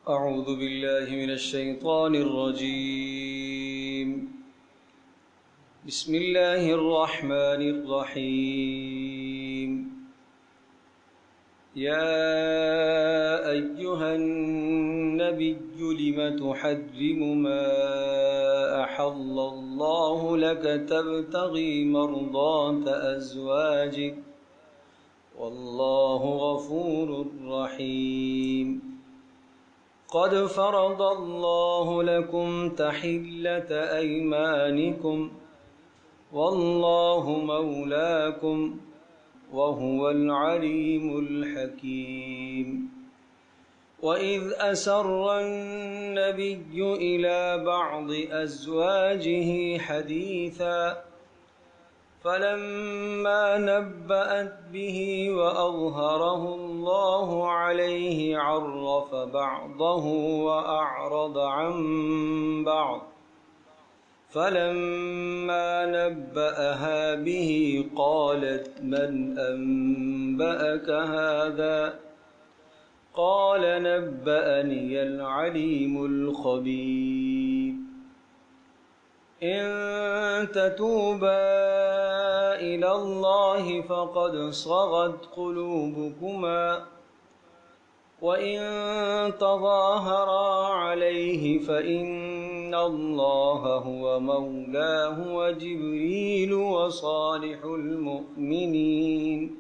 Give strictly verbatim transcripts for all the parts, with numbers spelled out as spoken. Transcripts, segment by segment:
أعوذ بالله من الشيطان الرجيم. بسم الله الرحمن الرحيم. يا أيها النبي لم تحرم ما أحل الله لك تبتغي مرضات أزواجك والله غفور رحيم. قد فرض الله لكم تحلة أيمانكم والله مولاكم وهو العليم الحكيم. وإذ أسر النبي إلى بعض أزواجه حديثا فلما نبأت به وأظهره الله عليه عرف بعضه وأعرض عن بعض فلما نبأها به قالت من أنبأك هذا قال نبأني العليم الخبير. إن تتوبا إلى الله فقد صغت قلوبكما وإن تظاهرا عليه فإن الله هو مولاه وجبريل وصالح المؤمنين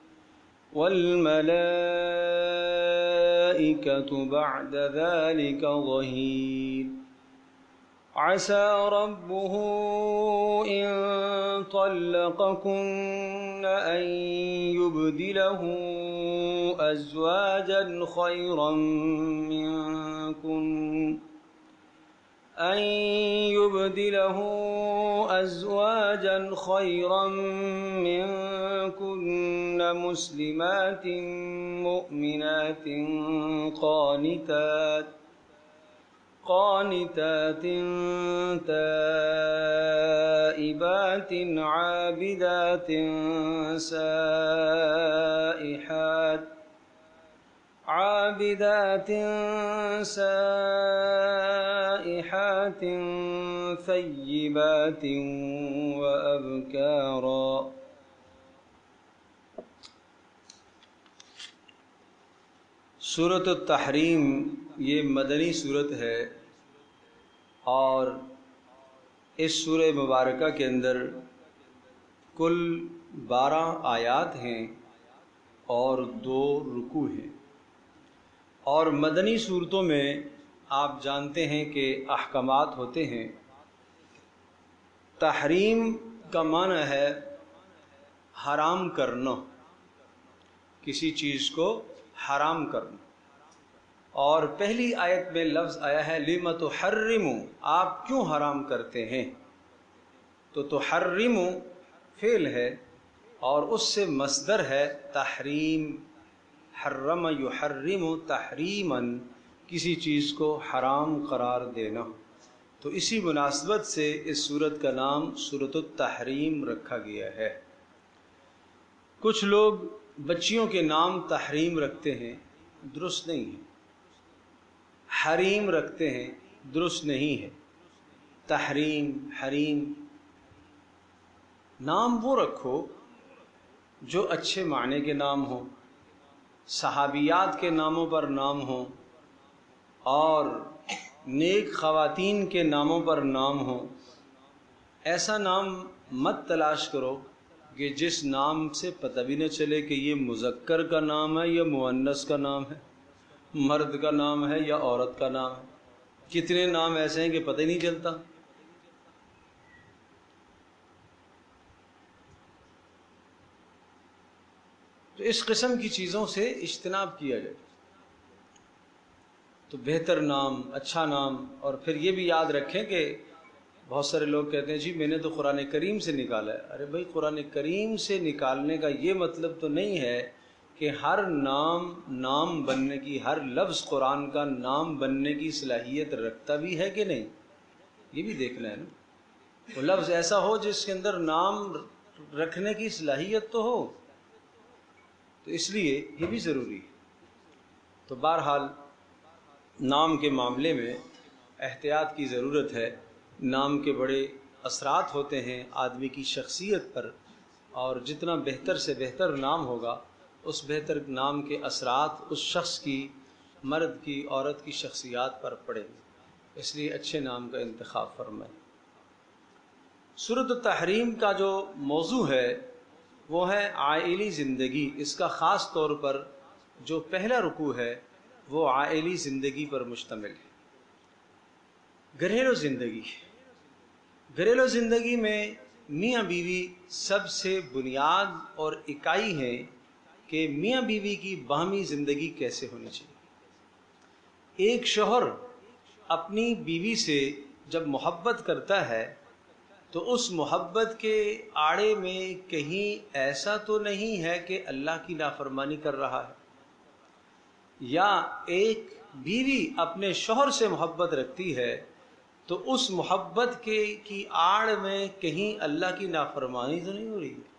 والملائكة بعد ذلك ظهير. عسى ربه إن طلقكن أن يبدله أزواجا خيرا منكن أن يبدله أزواجا خيرا منكن مسلمات مؤمنات قانتات قانتات تائبات عابدات سائحات عابدات سائحات ثيبات وأبكارا. سورۃ التحریم یہ مدنی صورت ہے اور اس سورہ مبارکہ کے اندر کل بارہ آیات ہیں اور دو رکوع ہیں. اور مدنی صورتوں میں آپ جانتے ہیں کہ احکامات ہوتے ہیں. تحریم کا معنی ہے حرام کرنا، کسی چیز کو حرام کرنا. اور پہلی آیت میں لفظ آیا ہے لِمَ تُحَرِّمُ، آپ کیوں حرام کرتے ہیں. تو تحرم فعل ہے اور اس سے مصدر ہے تحریم. حرم یحرم تحریما، کسی چیز کو حرام قرار دینا. تو اسی مناسبت سے اس سورت کا نام سورۃ التحریم رکھا گیا ہے. کچھ لوگ بچیوں کے نام تحریم رکھتے ہیں، درست نہیں ہے. حریم رکھتے ہیں، درست نہیں ہے. تحریم، حریم، نام وہ رکھو جو اچھے معنی کے نام ہوں، صحابیات کے ناموں پر نام ہوں اور نیک خواتین کے ناموں پر نام ہوں. ایسا نام مت تلاش کرو کہ جس نام سے پتہ بھی نہ چلے کہ یہ مذکر کا نام ہے یا مؤنث کا نام ہے، مرد کا نام ہے یا عورت کا نام ہے. کتنے نام ایسے ہیں کہ پتہ ہی نہیں چلتا. تو اس قسم کی چیزوں سے اجتناب کیا جائے تو بہتر نام، اچھا نام. اور پھر یہ بھی یاد رکھیں کہ بہت سارے لوگ کہتے ہیں جی میں نے تو قرآن کریم سے نکالا ہے. ارے بھائی، قرآن کریم سے نکالنے کا یہ مطلب تو نہیں ہے کہ ہر نام نام بننے کی، ہر لفظ قرآن کا نام بننے کی صلاحیت رکھتا بھی ہے کہ نہیں. یہ بھی دیکھنا ہے نا. وہ لفظ ایسا ہو جس کے اندر نام رکھنے کی صلاحیت تو ہو. تو اس لیے یہ بھی ضروری ہے. تو بہرحال نام کے معاملے میں احتیاط کی ضرورت ہے۔ نام کے بڑے اثرات ہوتے ہیں آدمی کی شخصیت پر، اور جتنا بہتر سے بہتر نام ہوگا اس بہتر نام کے اثرات اس شخص کی، مرد کی، عورت کی شخصیات پر پڑیں گے، اس لیے اچھے نام کا انتخاب فرمائیں۔ سورۃ التحریم کا جو موضوع ہے وہ ہے عائلی زندگی۔ اس کا خاص طور پر جو پہلا رکوع ہے وہ عائلی زندگی پر مشتمل ہے۔ گھریلو زندگی، گھریلو زندگی میں میاں بیوی سب سے بنیاد اور اکائی ہے کہ میاں بیوی کی باہمی زندگی کیسے ہونی چاہیے۔ ایک شوہر اپنی بیوی سے جب محبت کرتا ہے تو اس محبت کے آڑے میں کہیں ایسا تو نہیں ہے کہ اللہ کی نافرمانی کر رہا ہے، یا ایک بیوی اپنے شوہر سے محبت رکھتی ہے تو اس محبت کے کی آڑ میں کہیں اللہ کی نافرمانی تو نہیں ہو رہی ہے۔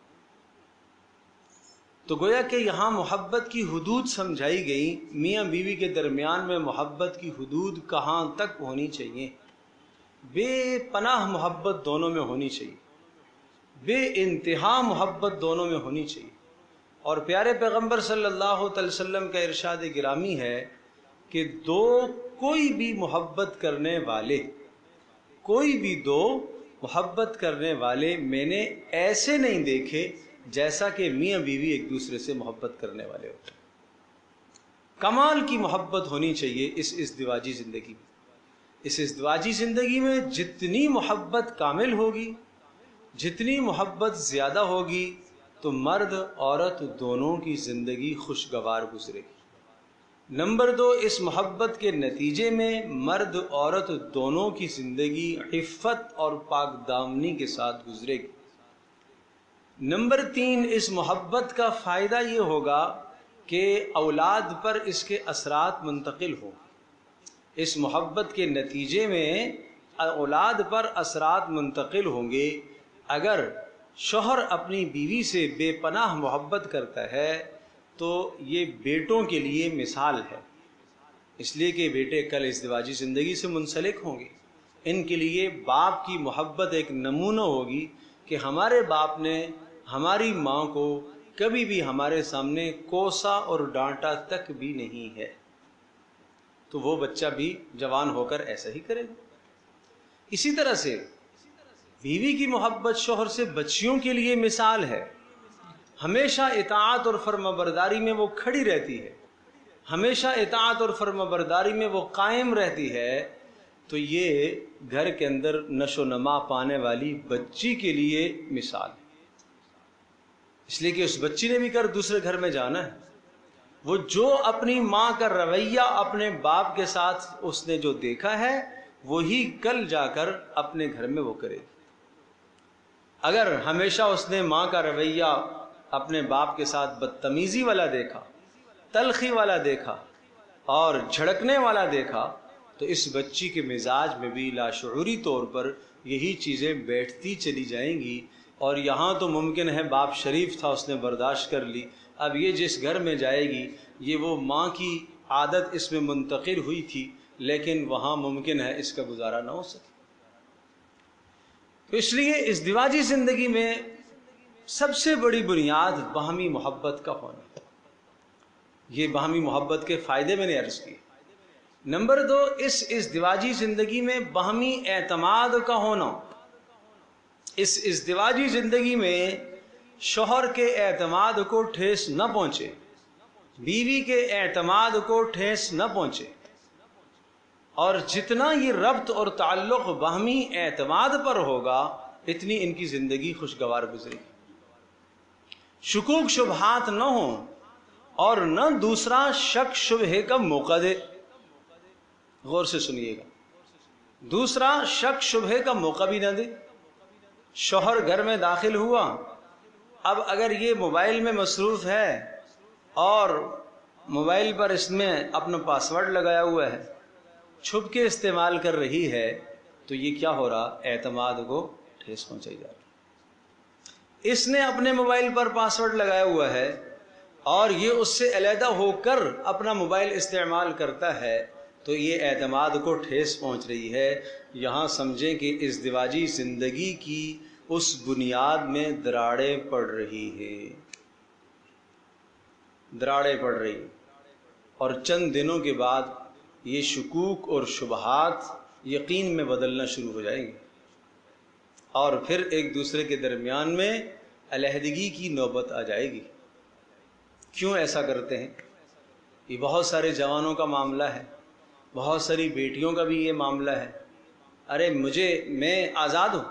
تو گویا کہ یہاں محبت کی حدود سمجھائی گئی، میاں بیوی کے درمیان میں محبت کی حدود کہاں تک ہونی چاہیے۔ بے پناہ محبت دونوں میں ہونی چاہیے، بے انتہا محبت دونوں میں ہونی چاہیے۔ اور پیارے پیغمبر صلی اللہ علیہ وسلم کا ارشاد گرامی ہے کہ دو کوئی بھی محبت کرنے والے کوئی بھی دو محبت کرنے والے میں نے ایسے نہیں دیکھے جیسا کہ میاں بیوی ایک دوسرے سے محبت کرنے والے ہوتے ہیں۔ کمال کی محبت ہونی چاہیے اس ازدواجی زندگی میں۔ اس ازدواجی زندگی میں جتنی محبت کامل ہوگی، جتنی محبت زیادہ ہوگی، تو مرد عورت دونوں کی زندگی خوشگوار گزرے گی۔ نمبر دو، اس محبت کے نتیجے میں مرد عورت دونوں کی زندگی عفت اور پاک دامنی کے ساتھ گزرے گی۔ نمبر تین، اس محبت کا فائدہ یہ ہوگا کہ اولاد پر اس کے اثرات منتقل ہوں۔ اس محبت کے نتیجے میں اولاد پر اثرات منتقل ہوں گے۔ اگر شوہر اپنی بیوی سے بے پناہ محبت کرتا ہے تو یہ بیٹوں کے لیے مثال ہے، اس لیے کہ بیٹے کل ازدواجی زندگی سے منسلک ہوں گے۔ ان کے لیے باپ کی محبت ایک نمونہ ہوگی کہ ہمارے باپ نے ہماری ماں کو کبھی بھی ہمارے سامنے کوسا اور ڈانٹا تک بھی نہیں ہے، تو وہ بچہ بھی جوان ہو کر ایسا ہی کرے گا۔ اسی طرح سے بیوی کی محبت شوہر سے بچیوں کے لیے مثال ہے، ہمیشہ اطاعت اور فرمانبرداری میں وہ کھڑی رہتی ہے، ہمیشہ اطاعت اور فرمانبرداری میں وہ قائم رہتی ہے، تو یہ گھر کے اندر نشو و نما پانے والی بچی کے لیے مثال ہے۔ اس لیے کہ اس بچی نے بھی کر دوسرے گھر میں جانا ہے، وہ جو اپنی ماں کا رویہ اپنے باپ کے ساتھ اس نے جو دیکھا ہے وہی کل جا کر اپنے گھر میں وہ کرے گی۔ اگر ہمیشہ اس نے ماں کا رویہ اپنے باپ کے ساتھ بدتمیزی والا دیکھا، تلخی والا دیکھا اور جھڑکنے والا دیکھا، تو اس بچی کے مزاج میں بھی لاشعوری طور پر یہی چیزیں بیٹھتی چلی جائیں گی، اور یہاں تو ممکن ہے باپ شریف تھا، اس نے برداشت کر لی، اب یہ جس گھر میں جائے گی یہ وہ ماں کی عادت اس میں منتقل ہوئی تھی، لیکن وہاں ممکن ہے اس کا گزارا نہ ہو سکے۔ تو اس لیے ازدواجی زندگی میں سب سے بڑی بنیاد باہمی محبت کا ہونا۔ یہ باہمی محبت کے فائدے میں نے عرض کیے۔ نمبر دو، اس ازدواجی زندگی میں باہمی اعتماد کا ہونا۔ اس ازدواجی زندگی میں شوہر کے اعتماد کو ٹھیس نہ پہنچے، بیوی کے اعتماد کو ٹھیس نہ پہنچے، اور جتنا یہ ربط اور تعلق باہمی اعتماد پر ہوگا اتنی ان کی زندگی خوشگوار گزرے گی۔ شکوک شبہات نہ ہوں اور نہ دوسرا شک شبہے کا موقع دے۔ غور سے سنیے گا، دوسرا شک شبہے کا موقع بھی نہ دے۔ شوہر گھر میں داخل ہوا، اب اگر یہ موبائل میں مصروف ہے اور موبائل پر اس میں اپنا پاس ورڈ لگایا ہوا ہے، چھپ کے استعمال کر رہی ہے، تو یہ کیا ہو رہا؟ اعتماد کو ٹھیس پہنچائی جا رہی۔ اس نے اپنے موبائل پر پاس ورڈ لگایا ہوا ہے اور یہ اس سے علیحدہ ہو کر اپنا موبائل استعمال کرتا ہے، تو یہ اعتماد کو ٹھیس پہنچ رہی ہے۔ یہاں سمجھیں کہ ازدواجی زندگی کی اس بنیاد میں دراڑیں پڑ رہی ہیں، دراڑیں پڑ رہی، اور چند دنوں کے بعد یہ شکوک اور شبہات یقین میں بدلنا شروع ہو جائیں گے، اور پھر ایک دوسرے کے درمیان میں علیحدگی کی نوبت آ جائے گی۔ کیوں ایسا کرتے ہیں؟ یہ بہت سارے جوانوں کا معاملہ ہے، بہت ساری بیٹیوں کا بھی یہ معاملہ ہے۔ ارے مجھے میں آزاد ہوں۔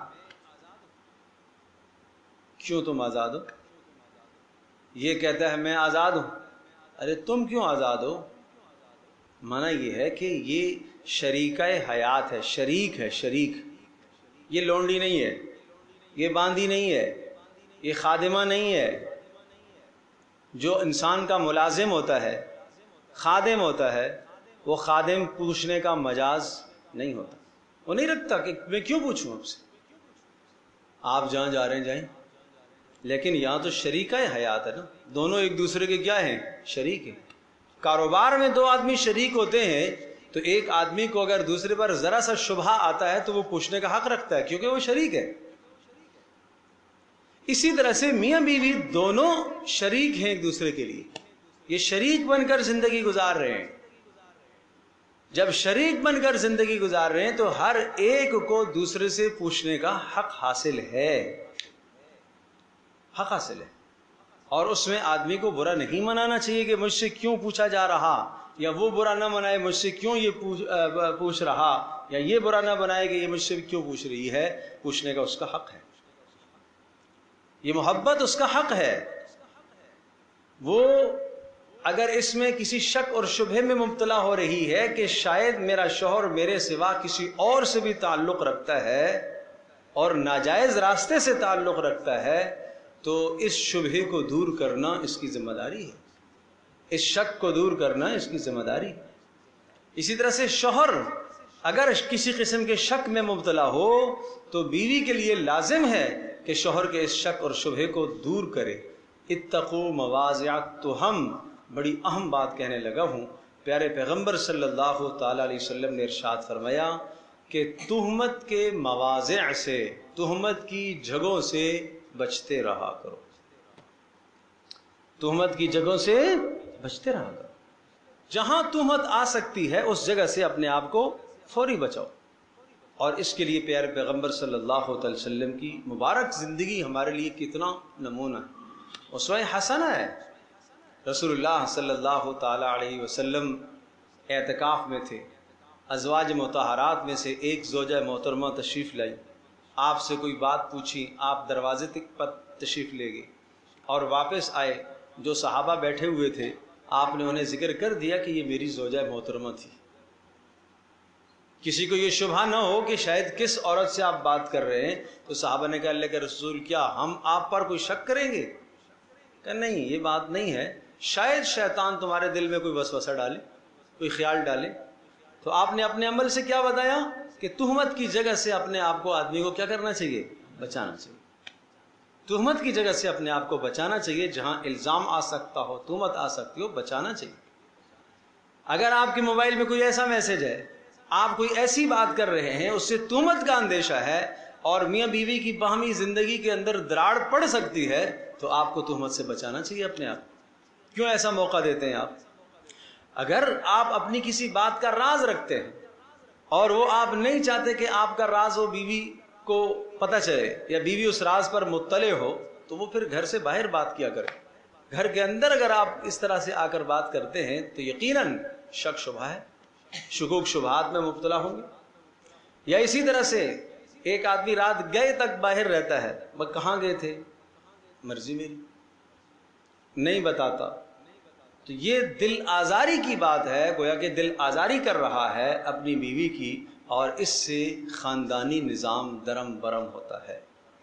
کیوں تم آزاد ہو؟ یہ کہتا ہے میں آزاد ہوں۔ ارے تم کیوں آزاد ہو؟ معنی یہ ہے کہ یہ شریکہ حیات ہے، شریک ہے، شریک۔ یہ لونڈی نہیں ہے، یہ باندی نہیں ہے، یہ خادمہ نہیں ہے۔ جو انسان کا ملازم ہوتا ہے، خادم ہوتا ہے، وہ خادم پوچھنے کا مجاز نہیں ہوتا، وہ نہیں رکھتا کہ میں کیوں پوچھوں آپ سے، آپ جہاں جا رہے ہیں جائیں۔ لیکن یہاں تو شریکہ حیات ہے نا، دونوں ایک دوسرے کے کیا ہیں؟ شریک ہیں۔ کاروبار میں دو آدمی شریک ہوتے ہیں تو ایک آدمی کو اگر دوسرے پر ذرا سا شبہ آتا ہے تو وہ پوچھنے کا حق رکھتا ہے، کیونکہ وہ شریک ہے۔ اسی طرح سے میاں بیوی دونوں شریک ہیں ایک دوسرے کے لیے، یہ شریک بن کر زندگی گزار رہے ہیں۔ جب شریک بن کر زندگی گزار رہے ہیں تو ہر ایک کو دوسرے سے پوچھنے کا حق حاصل ہے، حق حاصل ہے، اور اس میں آدمی کو برا نہیں منانا چاہیے کہ مجھ سے کیوں پوچھا جا رہا، یا وہ برا نہ منائے مجھ سے کیوں یہ پوچھ, پوچھ رہا، یا یہ برا نہ بنائے کہ یہ مجھ سے کیوں پوچھ رہی ہے۔ پوچھنے کا اس کا حق ہے، یہ محبت اس کا حق ہے۔ وہ اگر اس میں کسی شک اور شبہے میں مبتلا ہو رہی ہے کہ شاید میرا شوہر میرے سوا کسی اور سے بھی تعلق رکھتا ہے اور ناجائز راستے سے تعلق رکھتا ہے، تو اس شبہے کو دور کرنا اس کی ذمہ داری ہے، اس شک کو دور کرنا اس کی ذمہ داری ہے۔ اسی طرح سے شوہر اگر کسی قسم کے شک میں مبتلا ہو تو بیوی کے لیے لازم ہے کہ شوہر کے اس شک اور شبہے کو دور کرے۔ اتقوا مواضع التہم، بڑی اہم بات کہنے لگا ہوں۔ پیارے پیغمبر صلی اللہ تعالی علیہ وسلم نے ارشاد فرمایا کہ تہمت کے مواضع سے، تہمت کی جگہوں سے بچتے رہا کرو، تہمت کی جگہوں سے بچتے رہا کرو۔ جہاں تہمت آ سکتی ہے اس جگہ سے اپنے آپ کو فوری بچاؤ، اور اس کے لیے پیارے پیغمبر صلی اللہ علیہ وسلم کی مبارک زندگی ہمارے لیے کتنا نمونہ ہے، اسوہ حسنہ ہے۔ رسول اللہ صلی اللہ تعالی علیہ وسلم اعتکاف میں تھے، ازواج مطہرات میں سے ایک زوجہ محترمہ تشریف لائی، آپ سے کوئی بات پوچھی، آپ دروازے تک پر تشریف لے گئے اور واپس آئے۔ جو صحابہ بیٹھے ہوئے تھے آپ نے انہیں ذکر کر دیا کہ یہ میری زوجہ محترمہ تھی، کسی کو یہ شبہ نہ ہو کہ شاید کس عورت سے آپ بات کر رہے ہیں۔ تو صحابہ نے کہا اللہ کے رسول کیا ہم آپ پر کوئی شک کریں گے؟ کہ نہیں، یہ بات نہیں ہے، شاید شیطان تمہارے دل میں کوئی وسوسہ ڈالے، کوئی خیال ڈالے۔ تو آپ نے اپنے عمل سے کیا بتایا کہ تہمت کی جگہ سے اپنے آپ کو آدمی کو کیا کرنا چاہیے؟ بچانا چاہیے۔ تہمت کی جگہ سے اپنے آپ کو بچانا چاہیے، جہاں الزام آ سکتا ہو، تہمت آ سکتی ہو، بچانا چاہیے۔ اگر آپ کے موبائل میں کوئی ایسا میسج ہے، آپ کوئی ایسی بات کر رہے ہیں، اس سے تہمت کا اندیشہ ہے اور میاں بیوی کی باہمی زندگی کے اندر دراڑ پڑ سکتی ہے، تو آپ کو تہمت سے بچانا چاہیے اپنے آپ۔ کیوں ایسا موقع دیتے ہیں آپ؟ اگر آپ اپنی کسی بات کا راز رکھتے ہیں اور وہ آپ نہیں چاہتے کہ آپ کا راز وہ بیوی کو پتہ چلے یا بیوی اس راز پر مطلع ہو، تو وہ پھر گھر سے باہر بات کیا کرے۔ گھر کے اندر اگر آپ اس طرح سے آ کر بات کرتے ہیں تو یقیناً شک شبہ ہے، شکوک شبہات میں مبتلا ہوں گے۔ یا اسی طرح سے ایک آدمی رات گئے تک باہر رہتا ہے، وہ کہاں گئے تھے؟ مرضی میری، نہیں بتاتا، تو یہ دل آزاری کی بات ہے، گویا کہ دل آزاری کر رہا ہے اپنی بیوی کی، اور اس سے خاندانی نظام درم برم ہوتا ہے،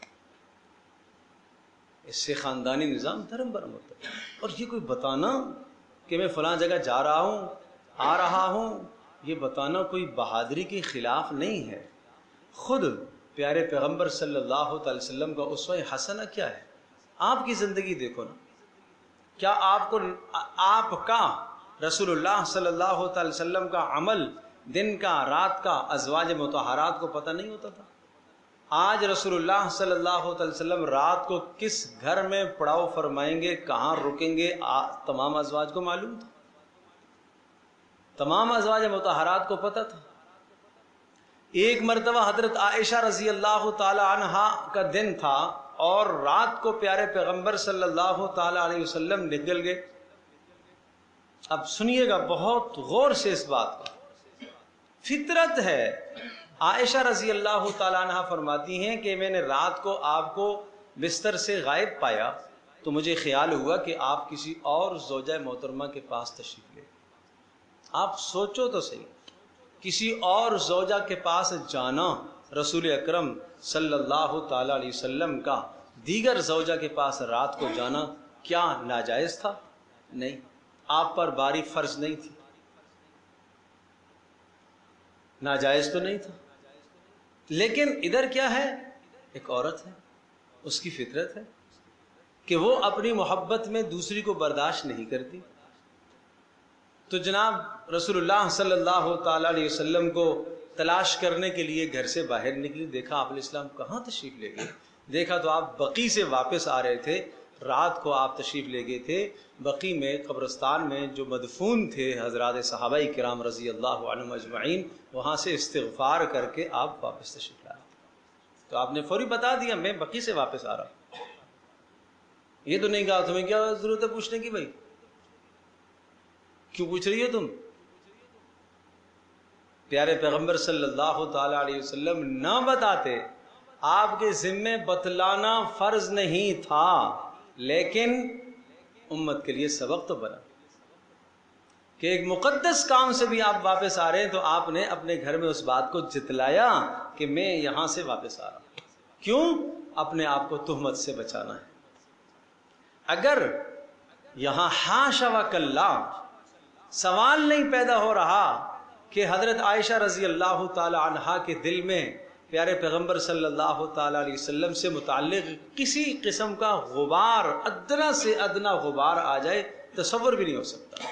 اس سے خاندانی نظام دھرم برم ہوتا ہے۔ اور یہ کوئی بتانا کہ میں فلاں جگہ جا رہا ہوں، آ رہا ہوں، یہ بتانا کوئی بہادری کے خلاف نہیں ہے۔ خود پیارے پیغمبر صلی اللہ تعالی وسلم کا اسوہ حسنہ کیا ہے؟ آپ کی زندگی دیکھو نا، کیا آپ کو آپ کا رسول اللہ صلی اللہ تعالی وسلم کا عمل دن کا رات کا ازواج مطہرات کو پتہ نہیں ہوتا تھا. آج رسول اللہ صلی اللہ علیہ وسلم رات کو کس گھر میں پڑاؤ فرمائیں گے, کہاں رکیں گے, تمام ازواج کو معلوم تھا, تمام ازواج مطہرات کو پتہ تھا. ایک مرتبہ حضرت عائشہ رضی اللہ تعالی عنہا کا دن تھا اور رات کو پیارے پیغمبر صلی اللہ تعالی علیہ وسلم نکل گئے. اب سنیے گا بہت غور سے اس بات کا, فطرت ہے. عائشہ رضی اللہ تعالی عنہ فرماتی ہیں کہ میں نے رات کو آپ کو بستر سے غائب پایا تو مجھے خیال ہوا کہ آپ کسی اور زوجہ محترمہ کے پاس تشریف لے. آپ سوچو تو صحیح, کسی اور زوجہ کے پاس جانا رسول اکرم صلی اللہ تعالی علیہ وسلم کا دیگر زوجہ کے پاس رات کو جانا کیا ناجائز تھا؟ نہیں, آپ پر باری فرض نہیں تھی, ناجائز تو نہیں تھا. لیکن ادھر کیا ہے, ایک عورت ہے, اس کی فطرت ہے کہ وہ اپنی محبت میں دوسری کو برداشت نہیں کرتی. تو جناب رسول اللہ صلی اللہ تعالی علیہ وسلم کو تلاش کرنے کے لیے گھر سے باہر نکلی, دیکھا آپ علیہ السلام کہاں تشریف لے گئے. دیکھا تو آپ بقی سے واپس آ رہے تھے, رات کو آپ تشریف لے گئے تھے بقی میں, قبرستان میں جو مدفون تھے حضرات صحابہ کرام رضی اللہ عنہم اجمعین, وہاں سے استغفار کر کے آپ واپس تشریف لائے. تو آپ نے فوری بتا دیا میں بقی سے واپس آ رہا ہوں. یہ تو نہیں کہا تمہیں کیا ضرورت ہے پوچھنے کی, بھائی کیوں پوچھ رہی ہو تم. پیارے پیغمبر صلی اللہ تعالی علیہ وسلم نہ بتاتے, آپ کے ذمے بتلانا فرض نہیں تھا, لیکن امت کے لیے سبق تو بنا کہ ایک مقدس کام سے بھی آپ واپس آ رہے ہیں, تو آپ نے اپنے گھر میں اس بات کو جتلایا کہ میں یہاں سے واپس آ رہا ہوں. کیوں؟ اپنے آپ کو تہمت سے بچانا ہے. اگر یہاں حاشا وکلا سوال نہیں پیدا ہو رہا کہ حضرت عائشہ رضی اللہ تعالی عنہا کے دل میں پیارے پیغمبر صلی اللہ تعالی علیہ وسلم سے متعلق کسی قسم کا غبار, ادنا سے ادنا غبار آ جائے, تصور بھی نہیں ہو سکتا.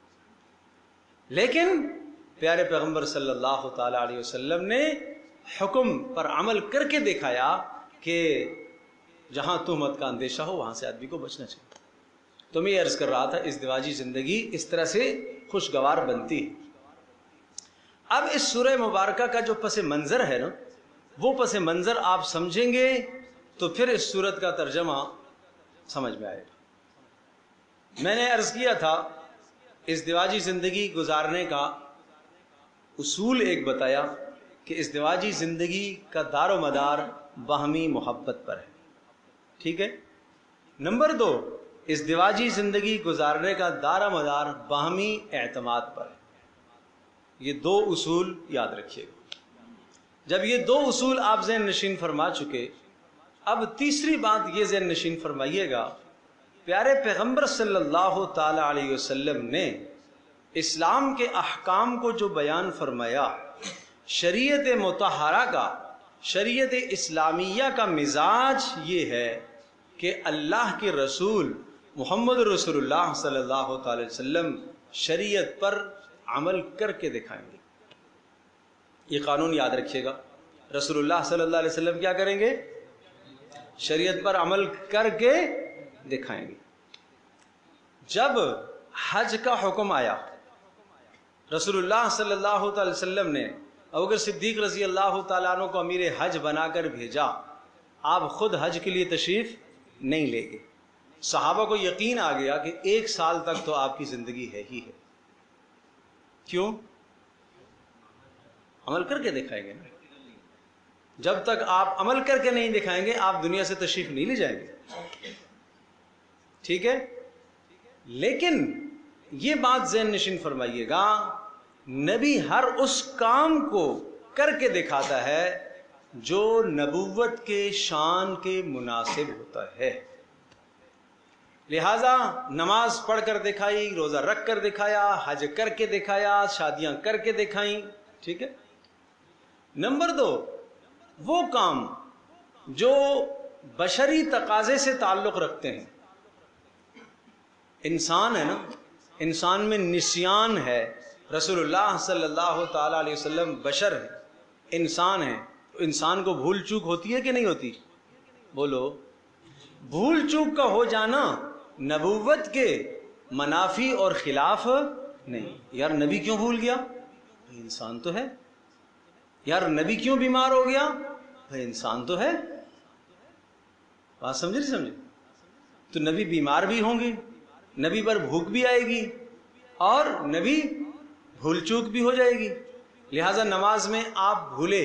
لیکن پیارے پیغمبر صلی اللہ تعالی علیہ وسلم نے حکم پر عمل کر کے دکھایا کہ جہاں تہمت کا اندیشہ ہو وہاں سے آدمی کو بچنا چاہیے. تو میں یہ عرض کر رہا تھا ازدواجی زندگی اس طرح سے خوشگوار بنتی ہے. اب اس سورہ مبارکہ کا جو پس منظر ہے نا, وہ پس منظر آپ سمجھیں گے تو پھر اس سورت کا ترجمہ سمجھ میں آئے گا. میں نے عرض کیا تھا ازدواجی زندگی گزارنے کا اصول ایک بتایا کہ ازدواجی زندگی کا دار و مدار باہمی محبت پر ہے. ٹھیک ہے. نمبر دو, ازدواجی زندگی گزارنے کا دار و مدار باہمی اعتماد پر ہے. یہ دو اصول یاد رکھیے گا. جب یہ دو اصول آپ ذہن نشین فرما چکے, اب تیسری بات یہ ذہن نشین فرمائیے گا, پیارے پیغمبر صلی اللہ تعالی علیہ وسلم نے اسلام کے احکام کو جو بیان فرمایا, شریعت مطہرہ کا, شریعت اسلامیہ کا مزاج یہ ہے کہ اللہ کے رسول محمد رسول اللہ صلی اللہ تعالی وسلم شریعت پر عمل کر کے دکھائیں گے. یہ قانون یاد رکھیے گا, رسول اللہ صلی اللہ علیہ وسلم کیا کریں گے؟ شریعت پر عمل کر کے دکھائیں گے. جب حج کا حکم آیا, رسول اللہ صلی اللہ تعالی وسلم نے ابوبکر صدیق رضی اللہ تعالیٰ عنہ کو امیر حج بنا کر بھیجا. آپ خود حج کے لیے تشریف نہیں لے گئے. صحابہ کو یقین آ گیا کہ ایک سال تک تو آپ کی زندگی ہے ہی ہے. کیوں؟ عمل کر کے دکھائیں گے نا. جب تک آپ عمل کر کے نہیں دکھائیں گے آپ دنیا سے تشریف نہیں لے جائیں گے. ٹھیک ہے. لیکن یہ بات ذہن نشین فرمائیے گا, نبی ہر اس کام کو کر کے دکھاتا ہے جو نبوت کے شان کے مناسب ہوتا ہے. لہذا نماز پڑھ کر دکھائی, روزہ رکھ کر دکھایا, حج کر کے دکھایا, شادیاں کر کے دکھائیں. ٹھیک ہے. نمبر دو, وہ کام جو بشری تقاضے سے تعلق رکھتے ہیں. انسان ہے نا, انسان میں نسیان ہے, رسول اللہ صلی اللہ تعالیٰ علیہ وسلم بشر ہیں، انسان ہیں، تو انسان کو بھول چوک ہوتی ہے کہ نہیں ہوتی؟ بولو۔ بھول چوک کا ہو جانا نبوت کے منافی اور خلاف نہیں۔ یار نبی کیوں بھول گیا؟ بھائی انسان تو ہے۔ یار نبی کیوں بیمار ہو گیا؟ بھائی انسان تو ہے۔ بات سمجھے نہیں سمجھے؟ تو نبی بیمار بھی ہوں گے، نبی پر بھوک بھی آئے گی، اور نبی بھول چوک بھی ہو جائے گی۔ لہذا نماز میں آپ بھولے،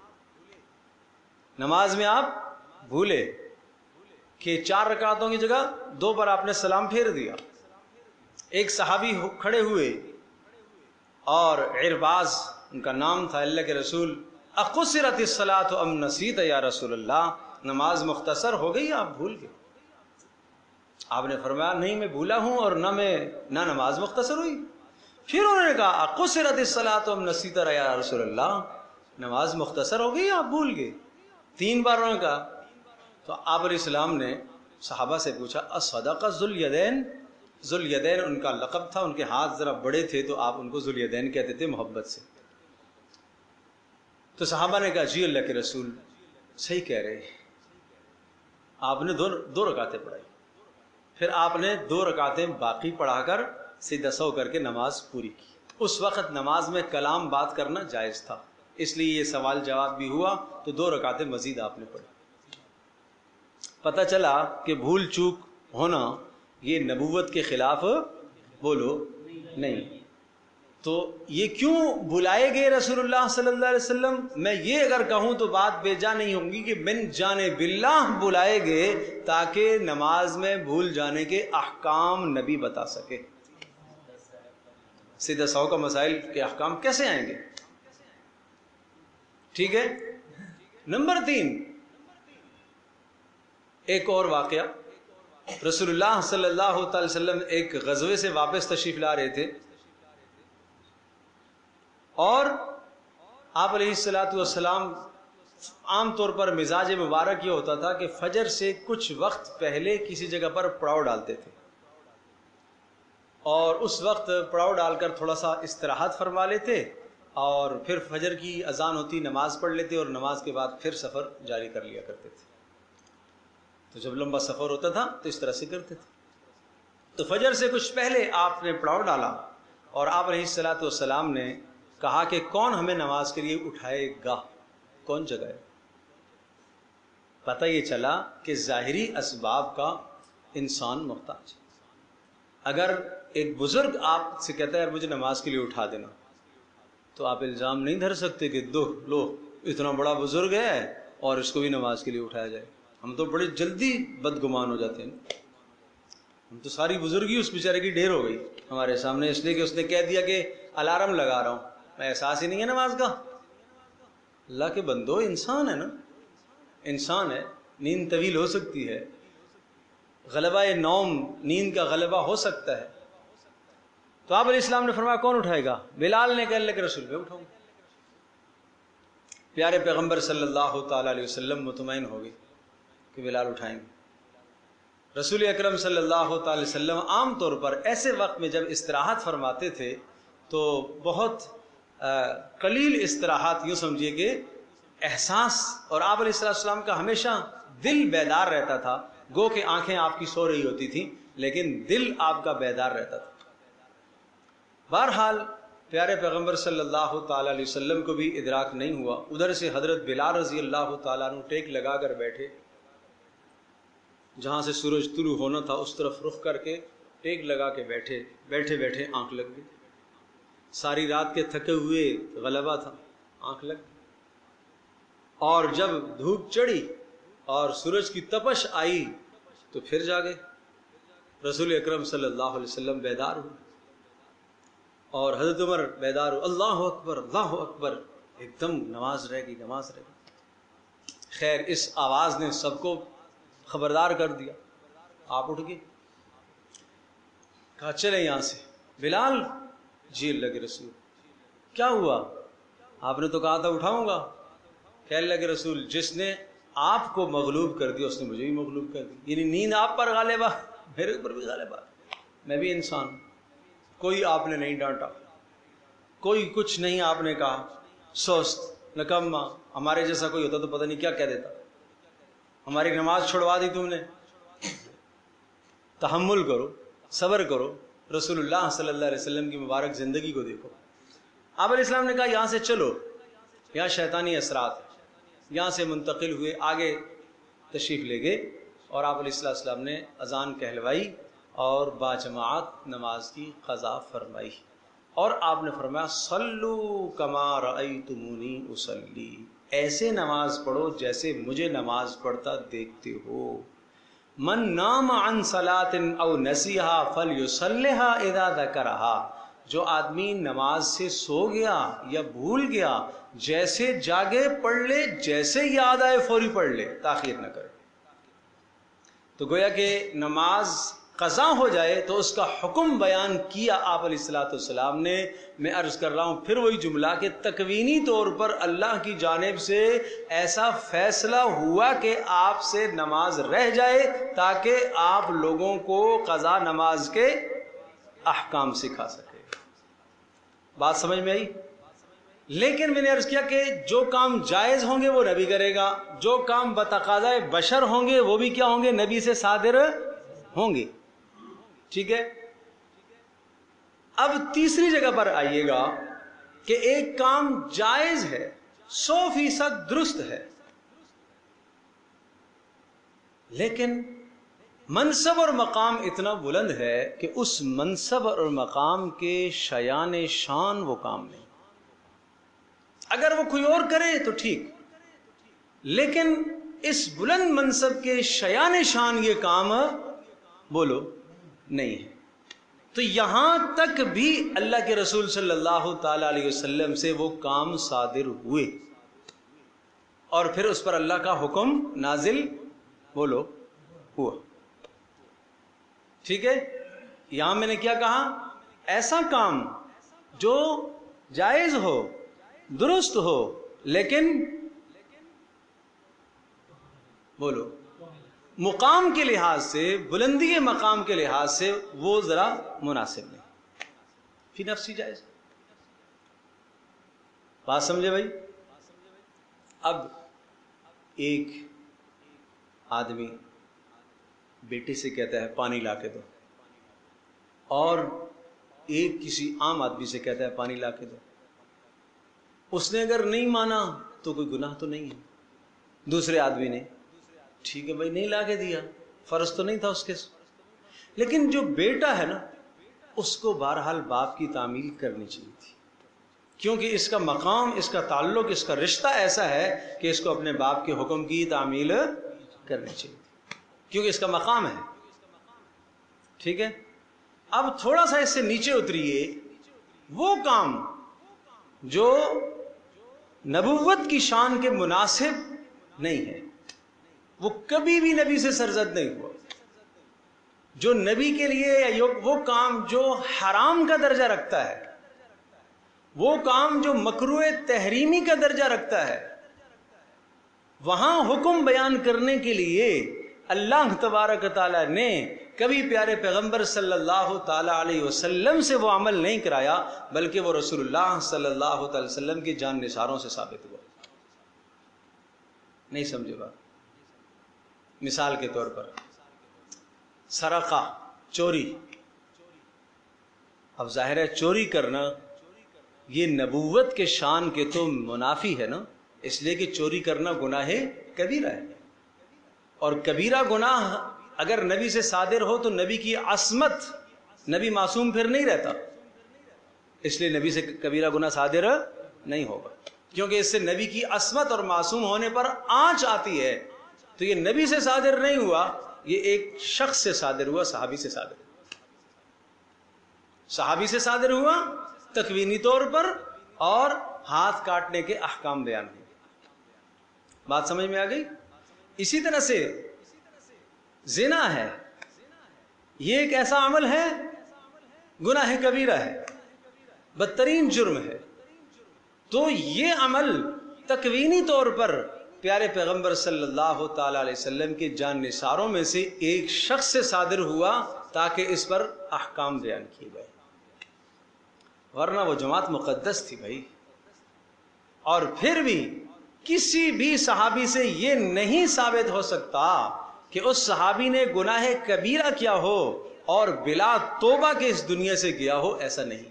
نماز میں آپ بھولے کہ چار رکعتوں کی جگہ دو پر آپ نے سلام پھیر دیا۔ ایک صحابی کھڑے ہوئے اور عرباز ان کا نام تھا، اللہ کے رسول، اقصرت الصلاۃ ام نسیت یا رسول اللہ، نماز مختصر ہو گئی آپ بھول گئے؟ آپ نے فرمایا نہیں میں بھولا ہوں اور نہ میں نہ نماز مختصر ہوئی۔ پھر انہوں نے کہا اقصرت الصلاۃ ام نسیت یا رسول اللہ، نماز مختصر ہو گئی آپ بھول گئے؟ تین بار انہوں نے کہا۔ تو آپ علیہ السلام نے صحابہ سے پوچھا اصدق ذو الیدین؟ ذو الیدین ان کا لقب تھا، ان کے ہاتھ ذرا بڑے تھے تو آپ ان کو ذو الیدین کہتے تھے محبت سے۔ تو صحابہ نے کہا جی اللہ کے رسول صحیح کہہ رہے ہیں۔ آپ نے دو دو رکعتیں پڑھائی، پھر آپ نے دو رکعتیں باقی پڑھا کر سیدھا سو کر کے نماز پوری کی۔ اس وقت نماز میں کلام بات کرنا جائز تھا، اس لیے یہ سوال جواب بھی ہوا، تو دو رکعتیں مزید آپ نے پڑھی۔ پتہ چلا کہ بھول چوک ہونا یہ نبوت کے خلاف بولو نہیں۔ تو یہ کیوں بلائے گئے رسول اللہ صلی اللہ علیہ وسلم؟ میں یہ اگر کہوں تو بات بے جا نہیں ہوں گی کہ من جانب اللہ بلائے گئے تاکہ نماز میں بھول جانے کے احکام نبی بتا سکے۔ سیدھا سو کا مسائل کے احکام کیسے آئیں گے؟ ٹھیک ہے۔ نمبر تین، ایک اور واقعہ، رسول اللہ صلی اللہ تعالی وسلم ایک غزوے سے واپس تشریف لا رہے تھے، اور آپ علیہ الصلاۃ والسلام عام طور پر مزاج مبارک یہ ہوتا تھا کہ فجر سے کچھ وقت پہلے کسی جگہ پر پڑاؤ ڈالتے تھے، اور اس وقت پڑاؤ ڈال کر تھوڑا سا استراحت فرما لیتے، اور پھر فجر کی اذان ہوتی نماز پڑھ لیتے، اور نماز کے بعد پھر سفر جاری کر لیا کرتے تھے۔ تو جب لمبا سفر ہوتا تھا تو اس طرح سے کرتے تھے۔ تو فجر سے کچھ پہلے آپ نے پڑاؤ ڈالا، اور آپ علیہ الصلاۃ والسلام نے کہا کہ کون ہمیں نماز کے لیے اٹھائے گا، کون جگائے؟ پتہ یہ چلا کہ ظاہری اسباب کا انسان محتاج ہے۔ اگر ایک بزرگ آپ سے کہتا ہے مجھے نماز کے لیے اٹھا دینا، تو آپ الزام نہیں دھر سکتے کہ دو لو اتنا بڑا بزرگ ہے اور اس کو بھی نماز کے لیے اٹھایا جائے۔ ہم تو بڑے جلدی بدگمان ہو جاتے ہیں، ہم تو ساری بزرگی اس بیچارے کی ڈھیر ہو گئی ہمارے سامنے، اس لیے کہ اس نے کہہ دیا کہ الارم لگا رہا ہوں، میں احساس ہی نہیں ہے نماز کا۔ اللہ کے بندو، انسان ہے نا، انسان ہے، نیند طویل ہو سکتی ہے، غلبہ نوم، نیند کا غلبہ ہو سکتا ہے۔ تو آپ علیہ السلام نے فرمایا کون اٹھائے گا؟ بلال نے کہا اللہ کے رسول میں اٹھاؤں۔ پیارے پیغمبر صلی اللہ تعالی علیہ وسلم مطمئن ہو گئے کہ بلال اٹھائیں گے۔ رسول اکرم صلی اللہ تعالی وسلم عام طور پر ایسے وقت میں جب استراحت فرماتے تھے تو بہت قلیل استراحت، یوں سمجھیے کہ احساس، اور آپ علیہ السلام کا ہمیشہ دل بیدار رہتا تھا، گو کہ آنکھیں آپ کی سو رہی ہوتی تھیں لیکن دل آپ کا بیدار رہتا تھا۔ بہرحال پیارے پیغمبر صلی اللہ تعالی علیہ وسلم کو بھی ادراک نہیں ہوا، ادھر سے حضرت بلال رضی اللہ تعالیٰ عنہ ٹیک لگا کر بیٹھے، جہاں سے سورج طلوع ہونا تھا اس طرف رخ کر کے ٹیک لگا کے بیٹھے، بیٹھے بیٹھے آنکھ لگ گئی۔ ساری رات کے تھکے ہوئے غلبہ تھا، آنکھ لگ گئی، اور جب دھوپ چڑھی اور سورج کی تپش آئی تو پھر جاگے۔ رسول اکرم صلی اللہ علیہ وسلم بیدار ہوئے، اور حضرت عمر بیدار ہو، اللہ اکبر اللہ اکبر، ایک دم نماز رہ گئی نماز رہ گئی۔ خیر اس آواز نے سب کو خبردار کر دیا، آپ اٹھ گئے، کہا چلے یہاں سے۔ بلال، جی اللہ کے رسول کیا ہوا؟ آپ نے تو کہا تھا اٹھاؤں گا۔ کہ اللہ کے رسول جس نے آپ کو مغلوب کر دیا اس نے مجھے بھی مغلوب کر دی، یعنی نیند آپ پر غالب آ، میرے اوپر بھی غالب آ، میں بھی انسان، کوئی آپ نے نہیں ڈانٹا۔ کوئی کچھ نہیں آپ نے کہا، سست نکما، ہمارے جیسا کوئی ہوتا تو پتہ نہیں کیا کہہ دیتا، ہماری نماز چھڑوا دی تم نے۔ تحمل کرو، صبر کرو، رسول اللہ صلی اللہ علیہ وسلم کی مبارک زندگی کو دیکھو۔ آپ علیہ السلام نے کہا یہاں سے چلو، یہاں شیطانی اثرات، یہاں سے منتقل ہوئے، آگے تشریف لے گئے، اور آپ علیہ السلام نے اذان کہلوائی اور باجماعت نماز کی قضا فرمائی، اور آپ نے فرمایا صلو کما رأیتمونی اصلی، ایسے نماز پڑھو جیسے مجھے نماز پڑھتا دیکھتے ہو۔ من نام عن صلاۃ او نسیہا فلیصلھا اذا ذکرہا، جو آدمی نماز سے سو گیا یا بھول گیا، جیسے جاگے پڑھ لے، جیسے یاد آئے فوری پڑھ لے، تاخیر نہ کرے۔ تو گویا کہ نماز قضا ہو جائے تو اس کا حکم بیان کیا آپ علیہ الصلوۃ والسلام نے۔ میں عرض کر رہا ہوں پھر وہی جملہ کہ تکوینی طور پر اللہ کی جانب سے ایسا فیصلہ ہوا کہ آپ سے نماز رہ جائے تاکہ آپ لوگوں کو قضا نماز کے احکام سکھا سکے۔ بات سمجھ میں آئی؟ لیکن میں نے عرض کیا کہ جو کام جائز ہوں گے وہ نبی کرے گا، جو کام بتقاضۂ بشر ہوں گے وہ بھی کیا ہوں گے؟ نبی سے صادر ہوں گے۔ ٹھیک ہے، اب تیسری جگہ پر آئیے گا کہ ایک کام جائز ہے، سو فیصد درست ہے، لیکن منصب اور مقام اتنا بلند ہے کہ اس منصب اور مقام کے شایان شان وہ کام نہیں۔ اگر وہ کوئی اور کرے تو ٹھیک، لیکن اس بلند منصب کے شایان شان یہ کام بولو نہیں ہے۔ تو یہاں تک بھی اللہ کے رسول صلی اللہ تعالی علیہ وسلم سے وہ کام صادر ہوئے، اور پھر اس پر اللہ کا حکم نازل بولو ہوا۔ ٹھیک ہے، یہاں میں نے کیا کہا؟ ایسا کام جو جائز ہو، درست ہو، لیکن بولو مقام کے لحاظ سے، بلندی مقام کے لحاظ سے وہ ذرا مناسب نہیں، فی نفسی جائز۔ بات سمجھے بھائی؟ اب ایک آدمی بیٹے سے کہتا ہے پانی لا کے دو، اور ایک کسی عام آدمی سے کہتا ہے پانی لا کے دو، اس نے اگر نہیں مانا تو کوئی گناہ تو نہیں ہے۔ دوسرے آدمی نے ٹھیک ہے بھائی نہیں لا کے دیا، فرض تو نہیں تھا اس کے، لیکن جو بیٹا ہے نا اس کو بہرحال باپ کی تعمیل کرنی چاہیے تھی، کیونکہ اس کا مقام، اس کا تعلق، اس کا رشتہ ایسا ہے کہ اس کو اپنے باپ کے حکم کی تعمیل کرنی چاہیے تھی، کیونکہ اس کا مقام ہے۔ ٹھیک ہے، اب تھوڑا سا اس سے نیچے اتریے، وہ کام جو نبوت کی شان کے مناسب نہیں ہے، وہ کبھی بھی نبی سے سرزد نہیں ہوا، جو نبی کے لیے وہ کام جو حرام کا درجہ رکھتا ہے، وہ کام جو مکروہ تحریمی کا درجہ رکھتا ہے، وہاں حکم بیان کرنے کے لیے اللہ تبارک تعالیٰ نے کبھی پیارے پیغمبر صلی اللہ تعالی علیہ وسلم سے وہ عمل نہیں کرایا، بلکہ وہ رسول اللہ صلی اللہ تعالی وسلم کے جان نثاروں سے ثابت ہوا۔ نہیں سمجھے بات؟ مثال کے طور پر سرقہ، چوری، اب ظاہر ہے چوری کرنا یہ نبوت کے شان کے تو منافی ہے نا، اس لیے کہ چوری کرنا گناہ کبیرہ ہے، اور کبیرہ گناہ اگر نبی سے صادر ہو تو نبی کی عصمت، نبی معصوم پھر نہیں رہتا، اس لیے نبی سے کبیرہ گناہ صادر نہیں ہوگا، کیونکہ اس سے نبی کی عصمت اور معصوم ہونے پر آنچ آتی ہے۔ تو یہ نبی سے صادر نہیں ہوا، یہ ایک شخص سے صادر ہوا، صحابی سے صادر ہوا، صحابی سے صادر ہوا تکوینی طور پر، اور ہاتھ کاٹنے کے احکام بیان ہوئے۔ بات سمجھ میں آ گئی؟ اسی طرح سے زنا ہے، یہ ایک ایسا عمل ہے، گناہ کبیرہ ہے، بدترین جرم ہے، تو یہ عمل تکوینی طور پر پیارے پیغمبر صلی اللہ تعالی علیہ وسلم کے جان نثاروں میں سے ایک شخص سے صادر ہوا تاکہ اس پر احکام بیان کیے گئے۔ ورنہ وہ جماعت مقدس تھی بھائی. اور پھر بھی کسی بھی صحابی سے یہ نہیں ثابت ہو سکتا کہ اس صحابی نے گناہ کبیرہ کیا ہو اور بلا توبہ کے اس دنیا سے گیا ہو، ایسا نہیں.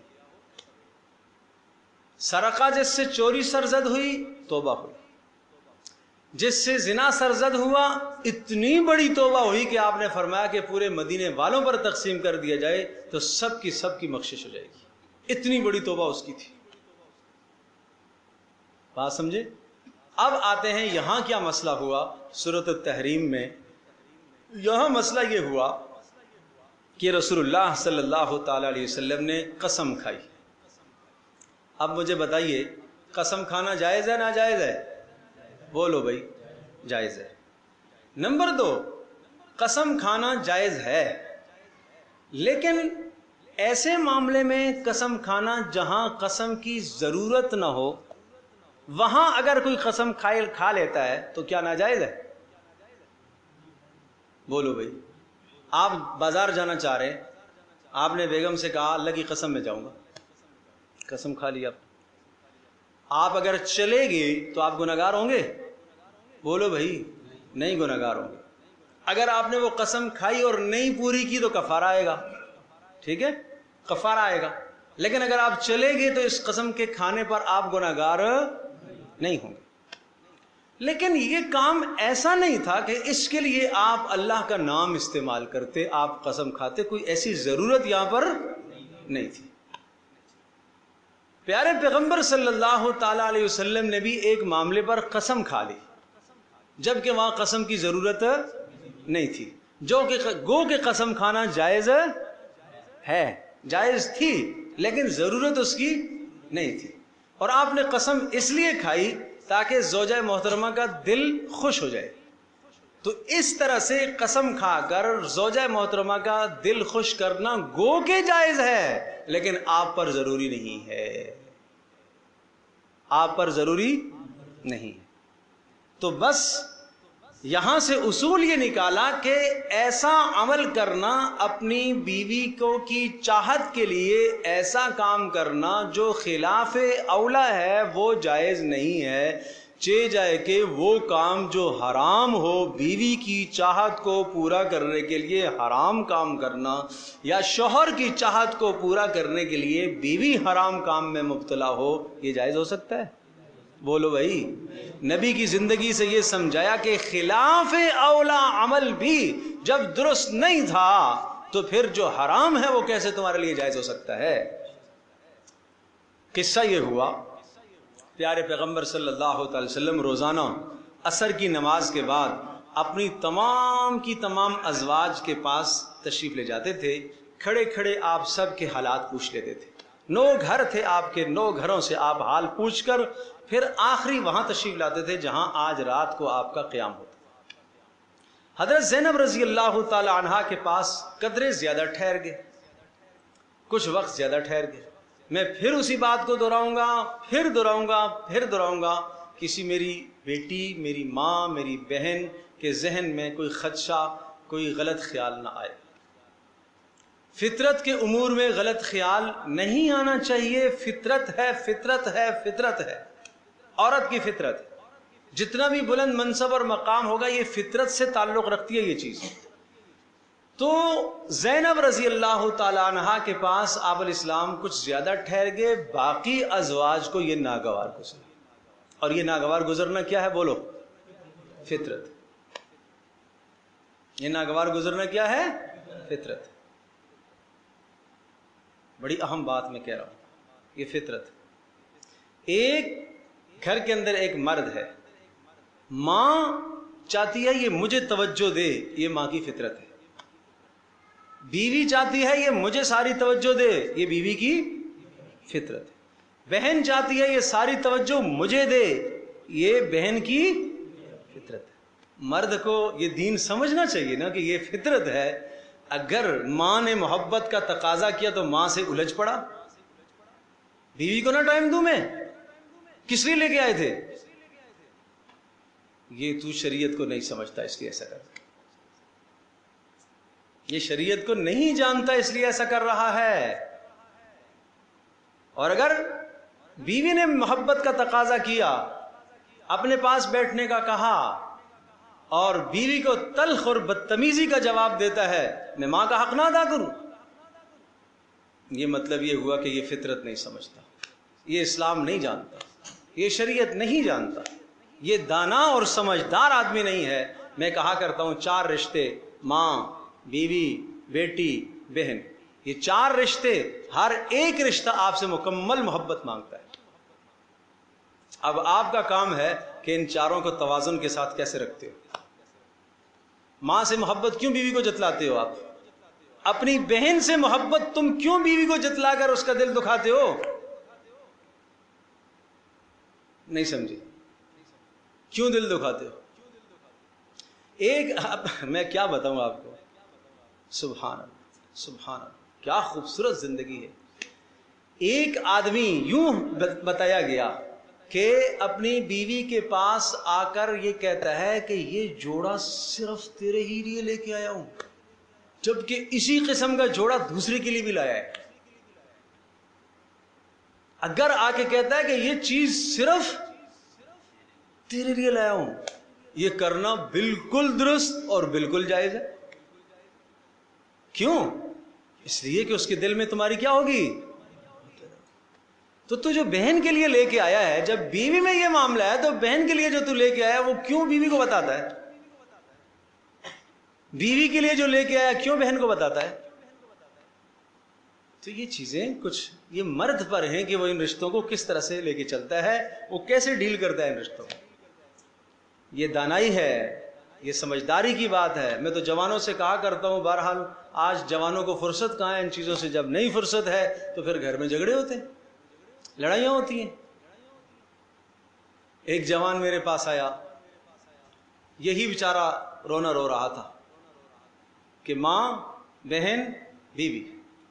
سرقہ جس سے چوری سرزد ہوئی توبہ ہوئی، جس سے زنا سرزد ہوا اتنی بڑی توبہ ہوئی کہ آپ نے فرمایا کہ پورے مدینے والوں پر تقسیم کر دیا جائے تو سب کی سب کی بخشش ہو جائے گی. اتنی بڑی توبہ اس کی تھی. بات سمجھے؟ اب آتے ہیں یہاں کیا مسئلہ ہوا سورۃ التحریم میں. یہاں مسئلہ یہ ہوا کہ رسول اللہ صلی اللہ تعالی علیہ وسلم نے قسم کھائی. اب مجھے بتائیے قسم کھانا جائز ہے ناجائز ہے؟ بولو بھائی جائز ہے. نمبر دو، قسم کھانا جائز ہے، لیکن ایسے معاملے میں قسم کھانا جہاں قسم کی ضرورت نہ ہو، وہاں اگر کوئی قسم کھائے کھا لیتا ہے تو کیا ناجائز ہے؟ بولو بھائی. آپ بازار جانا چاہ رہے ہیں، آپ نے بیگم سے کہا اللہ کی قسم میں جاؤں گا، قسم کھا لی. آپ آپ اگر چلے گئے تو آپ گناہگار ہوں گے؟ بولو بھائی نہیں گناہگار ہوں گے. اگر آپ نے وہ قسم کھائی اور نہیں پوری کی تو کفارہ آئے گا. ٹھیک ہے، کفارہ آئے گا. لیکن اگر آپ چلے گئے تو اس قسم کے کھانے پر آپ گناہگار نہیں ہوں گے. لیکن یہ کام ایسا نہیں تھا کہ اس کے لیے آپ اللہ کا نام استعمال کرتے، آپ قسم کھاتے، کوئی ایسی ضرورت یہاں پر نہیں تھی. پیارے پیغمبر صلی اللہ تعالی علیہ وسلم نے بھی ایک معاملے پر قسم کھا لی جبکہ وہاں قسم کی ضرورت نہیں تھی، جو کہ گو کہ قسم کھانا جائز ہے، جائز تھی لیکن ضرورت اس کی نہیں تھی. اور آپ نے قسم اس لیے کھائی تاکہ زوجہ محترمہ کا دل خوش ہو جائے. تو اس طرح سے قسم کھا کر زوجہ محترمہ کا دل خوش کرنا گو کہ جائز ہے، لیکن آپ پر ضروری نہیں ہے، آپ پر ضروری نہیں ہے. تو بس یہاں سے اصول یہ نکالا کہ ایسا عمل کرنا، اپنی بیوی کو کی چاہت کے لیے ایسا کام کرنا جو خلاف اولا ہے وہ جائز نہیں ہے. چہ جائے کہ وہ کام جو حرام ہو، بیوی کی چاہت کو پورا کرنے کے لیے حرام کام کرنا، یا شوہر کی چاہت کو پورا کرنے کے لیے بیوی حرام کام میں مبتلا ہو، یہ جائز ہو سکتا ہے؟ بولو بھائی. نبی کی زندگی سے یہ سمجھایا کہ خلاف اولا عمل بھی جب درست نہیں تھا تو پھر جو حرام ہے وہ کیسے تمہارے لیے جائز ہو سکتا ہے. قصہ یہ ہوا، پیارے پیغمبر صلی اللہ تعالی وسلم روزانہ عصر کی نماز کے بعد اپنی تمام کی تمام ازواج کے پاس تشریف لے جاتے تھے. کھڑے کھڑے آپ سب کے حالات پوچھ لیتے تھے. نو گھر تھے آپ کے، نو گھروں سے آپ حال پوچھ کر پھر آخری وہاں تشریف لاتے تھے جہاں آج رات کو آپ کا قیام ہوتا. حضرت زینب رضی اللہ تعالی عنہا کے پاس قدرے زیادہ ٹھہر گئے، کچھ وقت زیادہ ٹھہر گئے. میں پھر اسی بات کو دہراؤں گا، پھر دہراؤں گا، پھر دہراؤں گا، کسی میری بیٹی، میری ماں، میری بہن کے ذہن میں کوئی خدشہ، کوئی غلط خیال نہ آئے. فطرت کے امور میں غلط خیال نہیں آنا چاہیے. فطرت ہے، فطرت ہے، فطرت ہے، عورت کی فطرت. جتنا بھی بلند منصب اور مقام ہوگا یہ فطرت سے تعلق رکھتی ہے یہ چیز. تو زینب رضی اللہ تعالی عنہا کے پاس آپ علیہ السلام کچھ زیادہ ٹھہر گئے، باقی ازواج کو یہ ناگوار گزرا. اور یہ ناگوار گزرنا کیا ہے؟ بولو فطرت. یہ ناگوار گزرنا کیا ہے؟ فطرت. بڑی اہم بات میں کہہ رہا ہوں، یہ فطرت. ایک گھر کے اندر ایک مرد ہے، ماں چاہتی ہے یہ مجھے توجہ دے، یہ ماں کی فطرت ہے. بیوی چاہتی ہے یہ مجھے ساری توجہ دے، یہ بیوی کی فطرت ہے. بہن چاہتی ہے یہ ساری توجہ مجھے دے، یہ بہن کی فطرت ہے. مرد کو یہ دین سمجھنا چاہیے نا کہ یہ فطرت ہے. اگر ماں نے محبت کا تقاضا کیا تو ماں سے الجھ پڑا، بیوی کو نہ ٹائم دوں میں، کس لیے لے کے آئے تھے؟ یہ تو شریعت کو نہیں سمجھتا اس لیے ایسا کر رہا ہے، یہ شریعت کو نہیں جانتا اس لیے ایسا کر رہا ہے. اور اگر بیوی نے محبت کا تقاضا کیا، اپنے پاس بیٹھنے کا کہا، اور بیوی کو تلخ اور بدتمیزی کا جواب دیتا ہے میں ماں کا حق نہ ادا کروں، یہ مطلب یہ ہوا کہ یہ فطرت نہیں سمجھتا، یہ اسلام نہیں جانتا، یہ شریعت نہیں جانتا، یہ دانا اور سمجھدار آدمی نہیں ہے۔ میں کہا کرتا ہوں چار رشتے، ماں، بیوی، بیٹی، بہن، یہ چار رشتے، ہر ایک رشتہ آپ سے مکمل محبت مانگتا ہے۔ اب آپ کا کام ہے کہ ان چاروں کو توازن کے ساتھ کیسے رکھتے ہو۔ ماں سے محبت کیوں بیوی کو جتلاتے ہو؟ آپ اپنی بہن سے محبت تم کیوں بیوی کو جتلا کر اس کا دل دکھاتے ہو؟ نہیں سمجھے؟ کیوں دل دکھاتے ہو؟ ایک میں کیا بتاؤں آپ کو، سبحان اللہ سبحان اللہ، کیا خوبصورت زندگی ہے۔ ایک آدمی یوں بتایا گیا کہ اپنی بیوی کے پاس آ کر یہ کہتا ہے کہ یہ جوڑا صرف تیرے ہی لیے لے کے آیا ہوں، جبکہ اسی قسم کا جوڑا دوسرے کے لیے بھی لایا ہے۔ اگر آ کے کہتا ہے کہ یہ چیز صرف تیرے لیے لایا ہوں، یہ کرنا بالکل درست اور بالکل جائز ہے۔ کیوں؟ اس لیے کہ اس کے دل میں تمہاری کیا ہوگی؟ تو تو جو بہن کے لیے لے کے آیا ہے، جب بیوی میں یہ معاملہ ہے تو بہن کے لیے جو تو لے کے آیا وہ کیوں بیوی کو بتاتا ہے؟ بیوی کے لیے جو لے کے آیا کیوں بہن کو بتاتا ہے؟ تو یہ چیزیں کچھ یہ مرد پر ہیں کہ وہ ان رشتوں کو کس طرح سے لے کے چلتا ہے، وہ کیسے ڈیل کرتا ہے ان رشتوں کو۔ یہ دانائی ہے، یہ سمجھداری کی بات ہے۔ میں تو جوانوں سے کہا کرتا ہوں، بہرحال آج جوانوں کو فرصت کہاں ہے ان چیزوں سے، جب نہیں فرصت ہے تو پھر گھر میں جھگڑے ہوتے ہیں، لڑائیاں ہوتی ہیں۔ ایک جوان میرے پاس آیا، یہی بیچارہ رونا رو رہا تھا کہ ماں، بہن، بیوی،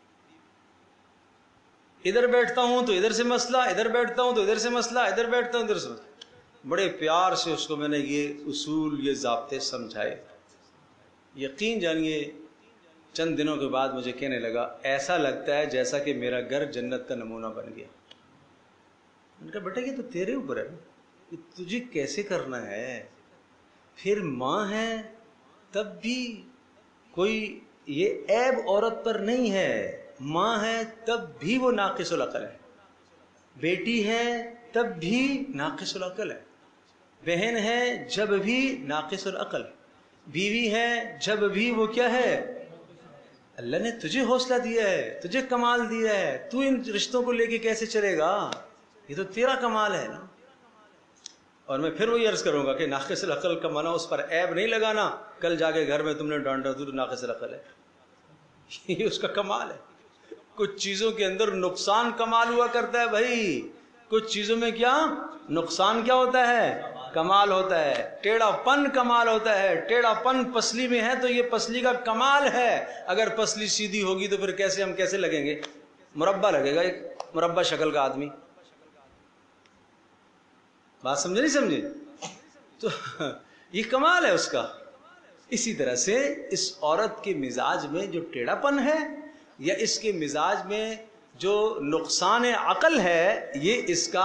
ادھر بیٹھتا ہوں تو ادھر سے مسئلہ، ادھر بیٹھتا ہوں تو ادھر سے مسئلہ، ادھر بیٹھتا ہوں ادھر سے مسئلہ۔ بڑے پیار سے اس کو میں نے یہ اصول، یہ ضابطے سمجھائے۔ یقین جانیے چند دنوں کے بعد مجھے کہنے لگا ایسا لگتا ہے جیسا کہ میرا گھر جنت کا نمونہ بن گیا۔ میں نے کہا بیٹا یہ تو تیرے اوپر ہے، کہ تجھے کیسے کرنا ہے۔ پھر ماں ہے تب بھی کوئی یہ عیب عورت پر نہیں ہے، ماں ہے تب بھی وہ ناقص العقل ہے، بیٹی ہے تب بھی ناقص العقل ہے، بہن ہے جب بھی ناقص العقل ہے، بیوی ہے جب بھی وہ کیا ہے، اللہ نے تجھے حوصلہ دیا ہے، تجھے کمال دیا ہے، تو ان رشتوں کو لے کے کیسے چلے گا؟ یہ تو تیرا کمال ہے نا۔ اور میں پھر وہی عرض کروں گا کہ ناقص العقل کا منع اس پر عیب نہیں لگانا، کل جا کے گھر میں تم نے ڈانٹا تو ناقص العقل ہے، یہ اس کا کمال ہے۔ کچھ چیزوں کے اندر نقصان کمال ہوا کرتا ہے بھائی، کچھ چیزوں میں کیا نقصان کیا ہوتا ہے؟ کمال ہوتا ہے، ٹیڑھا پن کمال ہوتا ہے۔ ٹیڑھا پن پسلی میں ہے تو یہ پسلی کا کمال ہے، اگر پسلی سیدھی ہوگی تو پھر کیسے ہم کیسے لگیں گے؟ مربع لگے گا، ایک مربع شکل کا آدمی۔ بات سمجھے نہیں سمجھے؟ تو یہ کمال ہے اس کا۔ اسی طرح سے اس عورت کے مزاج میں جو ٹیڑھا پن ہے یا اس کے مزاج میں جو نقصان عقل ہے، یہ اس کا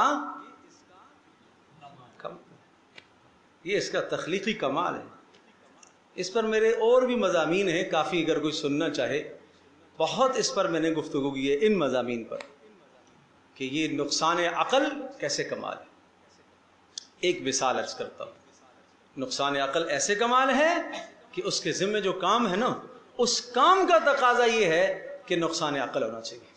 یہ اس کا تخلیقی کمال ہے۔ اس پر میرے اور بھی مضامین ہیں کافی، اگر کوئی سننا چاہے، بہت اس پر میں نے گفتگو کی ہے ان مضامین پر کہ یہ نقصان عقل کیسے کمال ہے۔ ایک مثال عرض کرتا ہوں۔ نقصان عقل ایسے کمال ہے کہ اس کے ذمہ جو کام ہے نا، اس کام کا تقاضا یہ ہے کہ نقصان عقل ہونا چاہیے۔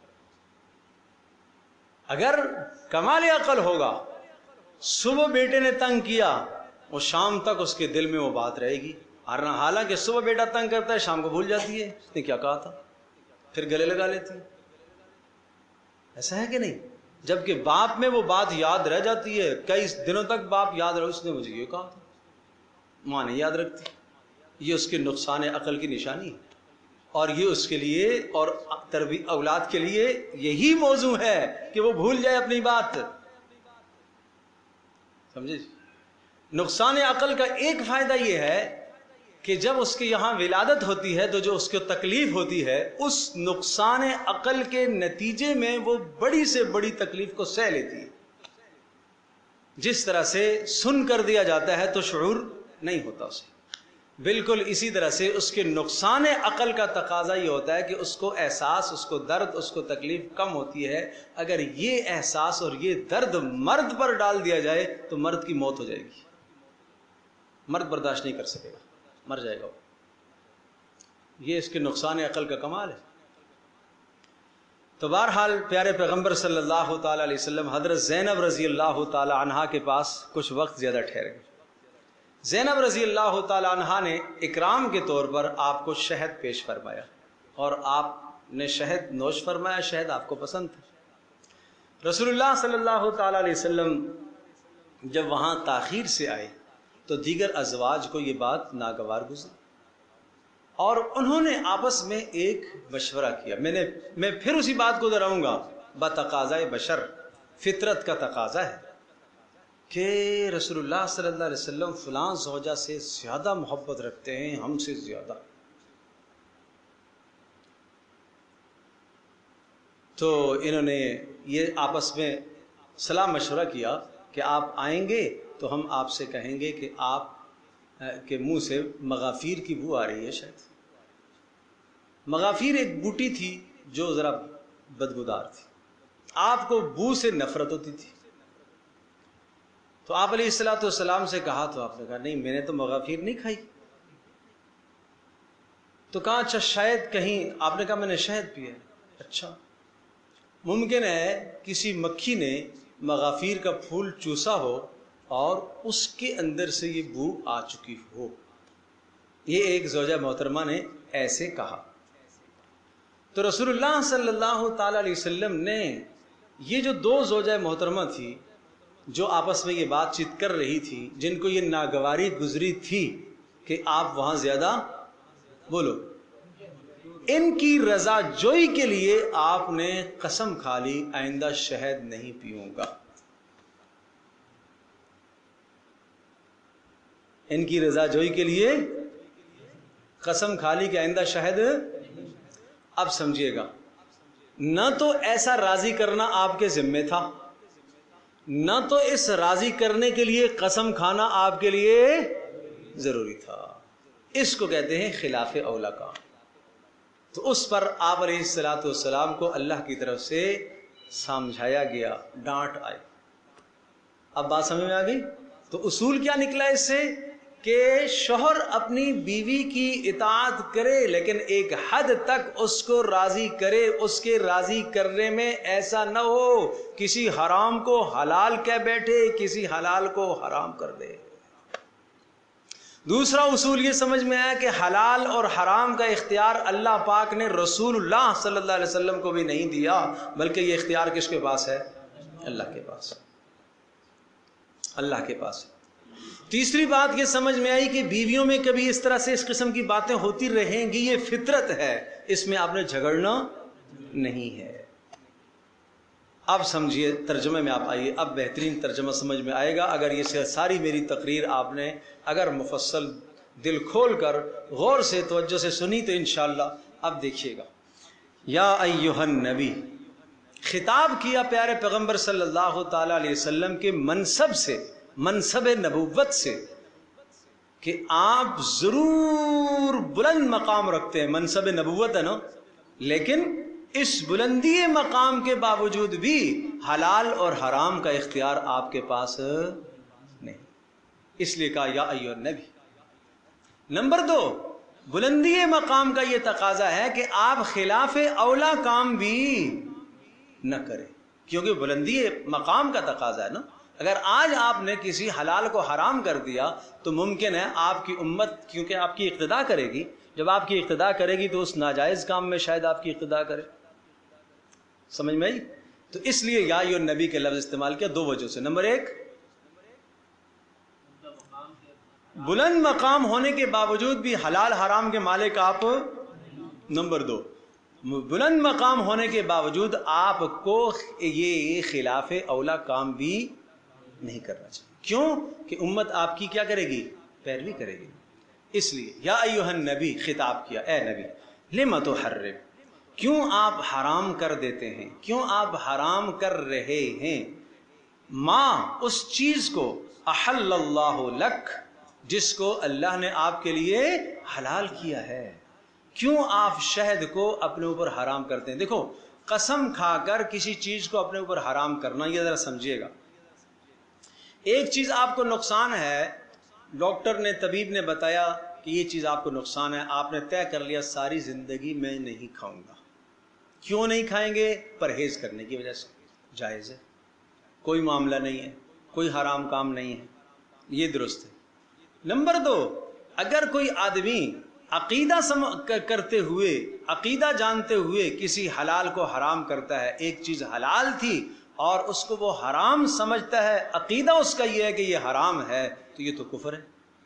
اگر کمال عقل ہوگا، صبح بیٹے نے تنگ کیا، وہ شام تک اس کے دل میں وہ بات رہے گی، حالانکہ صبح بیٹا تنگ کرتا ہے، شام کو بھول جاتی ہے اس نے کیا کہا تھا، پھر گلے لگا لیتی ہے۔ ایسا ہے کہ نہیں؟ جبکہ باپ میں وہ بات یاد رہ جاتی ہے، کئی دنوں تک باپ یاد رہے اس نے مجھے یہ کہا تھا، ماں نہیں یاد رکھتی۔ یہ اس کے نقصان عقل کی نشانی ہے، اور یہ اس کے لیے اور تربیت اولاد کے لیے یہی موضوع ہے کہ وہ بھول جائے اپنی بات۔ سمجھے؟ نقصان عقل کا ایک فائدہ یہ ہے کہ جب اس کے یہاں ولادت ہوتی ہے تو جو اس کو تکلیف ہوتی ہے اس نقصان عقل کے نتیجے میں وہ بڑی سے بڑی تکلیف کو سہ لیتی ہے. جس طرح سے سن کر دیا جاتا ہے تو شعور نہیں ہوتا اسے، بالکل اسی طرح سے اس کے نقصان عقل کا تقاضا یہ ہوتا ہے کہ اس کو احساس، اس کو درد، اس کو تکلیف کم ہوتی ہے. اگر یہ احساس اور یہ درد مرد پر ڈال دیا جائے تو مرد کی موت ہو جائے گی، مرد برداشت نہیں کر سکے گا، مر جائے گا. یہ اس کے نقصان عقل کا کمال ہے. تو بہرحال پیارے پیغمبر صلی اللہ تعالی علیہ وسلم حضرت زینب رضی اللہ تعالی عنہا کے پاس کچھ وقت زیادہ ٹھہر گئے. زینب رضی اللہ تعالی عنہا نے اکرام کے طور پر آپ کو شہد پیش فرمایا اور آپ نے شہد نوش فرمایا. شہد آپ کو پسند تھا. رسول اللہ صلی اللہ تعالی علیہ وسلم جب وہاں تاخیر سے آئے تو دیگر ازواج کو یہ بات ناگوار گزری اور انہوں نے آپس میں ایک مشورہ کیا. میں نے میں پھر اسی بات کو دہراؤں گا، بتقاضۂ بشر، فطرت کا تقاضا ہے کہ رسول اللہ صلی اللہ علیہ وسلم فلاں زوجہ سے زیادہ محبت رکھتے ہیں ہم سے زیادہ. تو انہوں نے یہ آپس میں صلاح مشورہ کیا کہ آپ آئیں گے تو ہم آپ سے کہیں گے کہ آپ کے منہ سے مغافیر کی بو آ رہی ہے. شاید مغافیر ایک بوٹی تھی جو ذرا بدبودار تھی، آپ کو بو سے نفرت ہوتی تھی. تو آپ علیہ الصلوۃ والسلام سے کہا تو آپ نے کہا نہیں، میں نے تو مغافیر نہیں کھائی. تو کہا اچھا شاید کہیں، آپ نے کہا میں نے شہد پیا. اچھا ممکن ہے کسی مکھی نے مغافیر کا پھول چوسا ہو اور اس کے اندر سے یہ بو آ چکی ہو. یہ ایک زوجہ محترمہ نے ایسے کہا. تو رسول اللہ صلی اللہ تعالی علیہ وسلم نے یہ جو دو زوجہ محترمہ تھی جو آپس میں یہ بات چیت کر رہی تھی، جن کو یہ ناگواری گزری تھی کہ آپ وہاں زیادہ بولو، ان کی رضا جوئی کے لیے آپ نے قسم کھا لی آئندہ شہد نہیں پیوں گا. ان کی رضا جوئی کے لیے قسم کھا لی کہ آئندہ شہد. اب سمجھیے گا، نہ تو ایسا راضی کرنا آپ کے ذمے تھا، نہ تو اس راضی کرنے کے لیے قسم کھانا آپ کے لیے ضروری تھا. اس کو کہتے ہیں خلاف اولا کام. تو اس پر آپ علیہ الصلوۃ والسلام کو اللہ کی طرف سے سمجھایا گیا، ڈانٹ آئی. اب بات سمجھ میں آ گئی؟ تو اصول کیا نکلا اس سے کہ شوہر اپنی بیوی کی اطاعت کرے لیکن ایک حد تک اس کو راضی کرے. اس کے راضی کرنے میں ایسا نہ ہو کسی حرام کو حلال کہہ بیٹھے، کسی حلال کو حرام کر دے. دوسرا اصول یہ سمجھ میں آیا کہ حلال اور حرام کا اختیار اللہ پاک نے رسول اللہ صلی اللہ علیہ وسلم کو بھی نہیں دیا، بلکہ یہ اختیار کس کے پاس ہے؟ اللہ کے پاس، اللہ کے پاس. تیسری بات یہ سمجھ میں آئی کہ بیویوں میں کبھی اس طرح سے اس قسم کی باتیں ہوتی رہیں گی، یہ فطرت ہے، اس میں آپ نے جھگڑنا نہیں ہے. اب سمجھیے، ترجمے میں آپ آئیے، اب بہترین ترجمہ سمجھ میں آئے گا اگر یہ ساری میری تقریر آپ نے اگر مفصل دل کھول کر غور سے توجہ سے سنی تو انشاءاللہ. اب دیکھیے گا، یا ایھا النبی، خطاب کیا پیارے پیغمبر صلی اللہ تعالی علیہ وسلم کے منصب سے، منصب نبوت سے، کہ آپ ضرور بلند مقام رکھتے ہیں. منصب نبوت ہے نا، لیکن اس بلندی مقام کے باوجود بھی حلال اور حرام کا اختیار آپ کے پاس نہیں، اس لیے کہا یا ایھا النبی. نمبر دو، بلندی مقام کا یہ تقاضا ہے کہ آپ خلاف اولا کام بھی نہ کریں، کیونکہ بلندی مقام کا تقاضا ہے نا. اگر آج آپ نے کسی حلال کو حرام کر دیا تو ممکن ہے آپ کی امت، کیونکہ آپ کی اقتدا کرے گی، جب آپ کی اقتدا کرے گی تو اس ناجائز کام میں شاید آپ کی اقتدا کرے. سمجھ میں آئی؟ تو اس لیے یا ایھا النبی کے لفظ استعمال کیا دو وجہ سے. نمبر ایک، بلند مقام ہونے کے باوجود بھی حلال حرام کے مالک آپ. نمبر دو، بلند مقام ہونے کے باوجود آپ کو یہ خلاف اولا کام بھی نہیں کرنا چاہیے. کیوں کہ امت آپ کی کیا کرے گی؟ پیروی کرے گی. اس لیے یا ایھا النبی خطاب کیا، اے نبی، لم تحرم، کیوں آپ حرام کر دیتے ہیں، کیوں آپ حرام کر رہے ہیں، ما اس چیز کو، احل اللہ لک، جس کو اللہ نے آپ کے لیے حلال کیا ہے۔ کیوں آپ شہد کو اپنے اوپر حرام کرتے ہیں؟ دیکھو، قسم کھا کر کسی چیز کو اپنے اوپر حرام کرنا، یہ ذرا سمجھیے گا۔ ایک چیز آپ کو نقصان ہے، ڈاکٹر نے، طبیب نے بتایا کہ یہ چیز آپ کو نقصان ہے، آپ نے طے کر لیا ساری زندگی میں نہیں کھاؤں گا۔ کیوں نہیں کھائیں گے؟ پرہیز کرنے کی وجہ سے، جائز ہے، کوئی معاملہ نہیں ہے، کوئی حرام کام نہیں ہے، یہ درست ہے۔ نمبر دو، اگر کوئی آدمی عقیدہ سم... کرتے ہوئے، عقیدہ جانتے ہوئے کسی حلال کو حرام کرتا ہے، ایک چیز حلال تھی اور اس کو وہ حرام سمجھتا ہے، عقیدہ اس کا یہ ہے کہ یہ حرام ہے، تو یہ تو کفر ہے،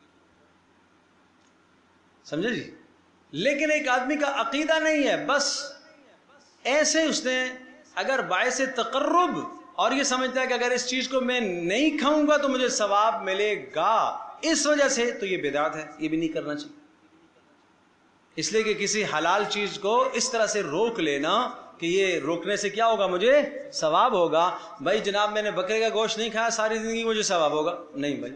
سمجھے جی؟ لیکن ایک آدمی کا عقیدہ نہیں ہے، بس ایسے اس نے اگر باعث تقرب اور یہ سمجھتا ہے کہ اگر اس چیز کو میں نہیں کھاؤں گا تو مجھے ثواب ملے گا، اس وجہ سے، تو یہ بدعت ہے، یہ بھی نہیں کرنا چاہیے۔ اس لیے کہ کسی حلال چیز کو اس طرح سے روک لینا کہ یہ روکنے سے کیا ہوگا، مجھے ثواب ہوگا۔ بھائی جناب میں نے بکرے کا گوشت نہیں کھایا ساری زندگی، مجھے ثواب ہوگا؟ نہیں بھائی،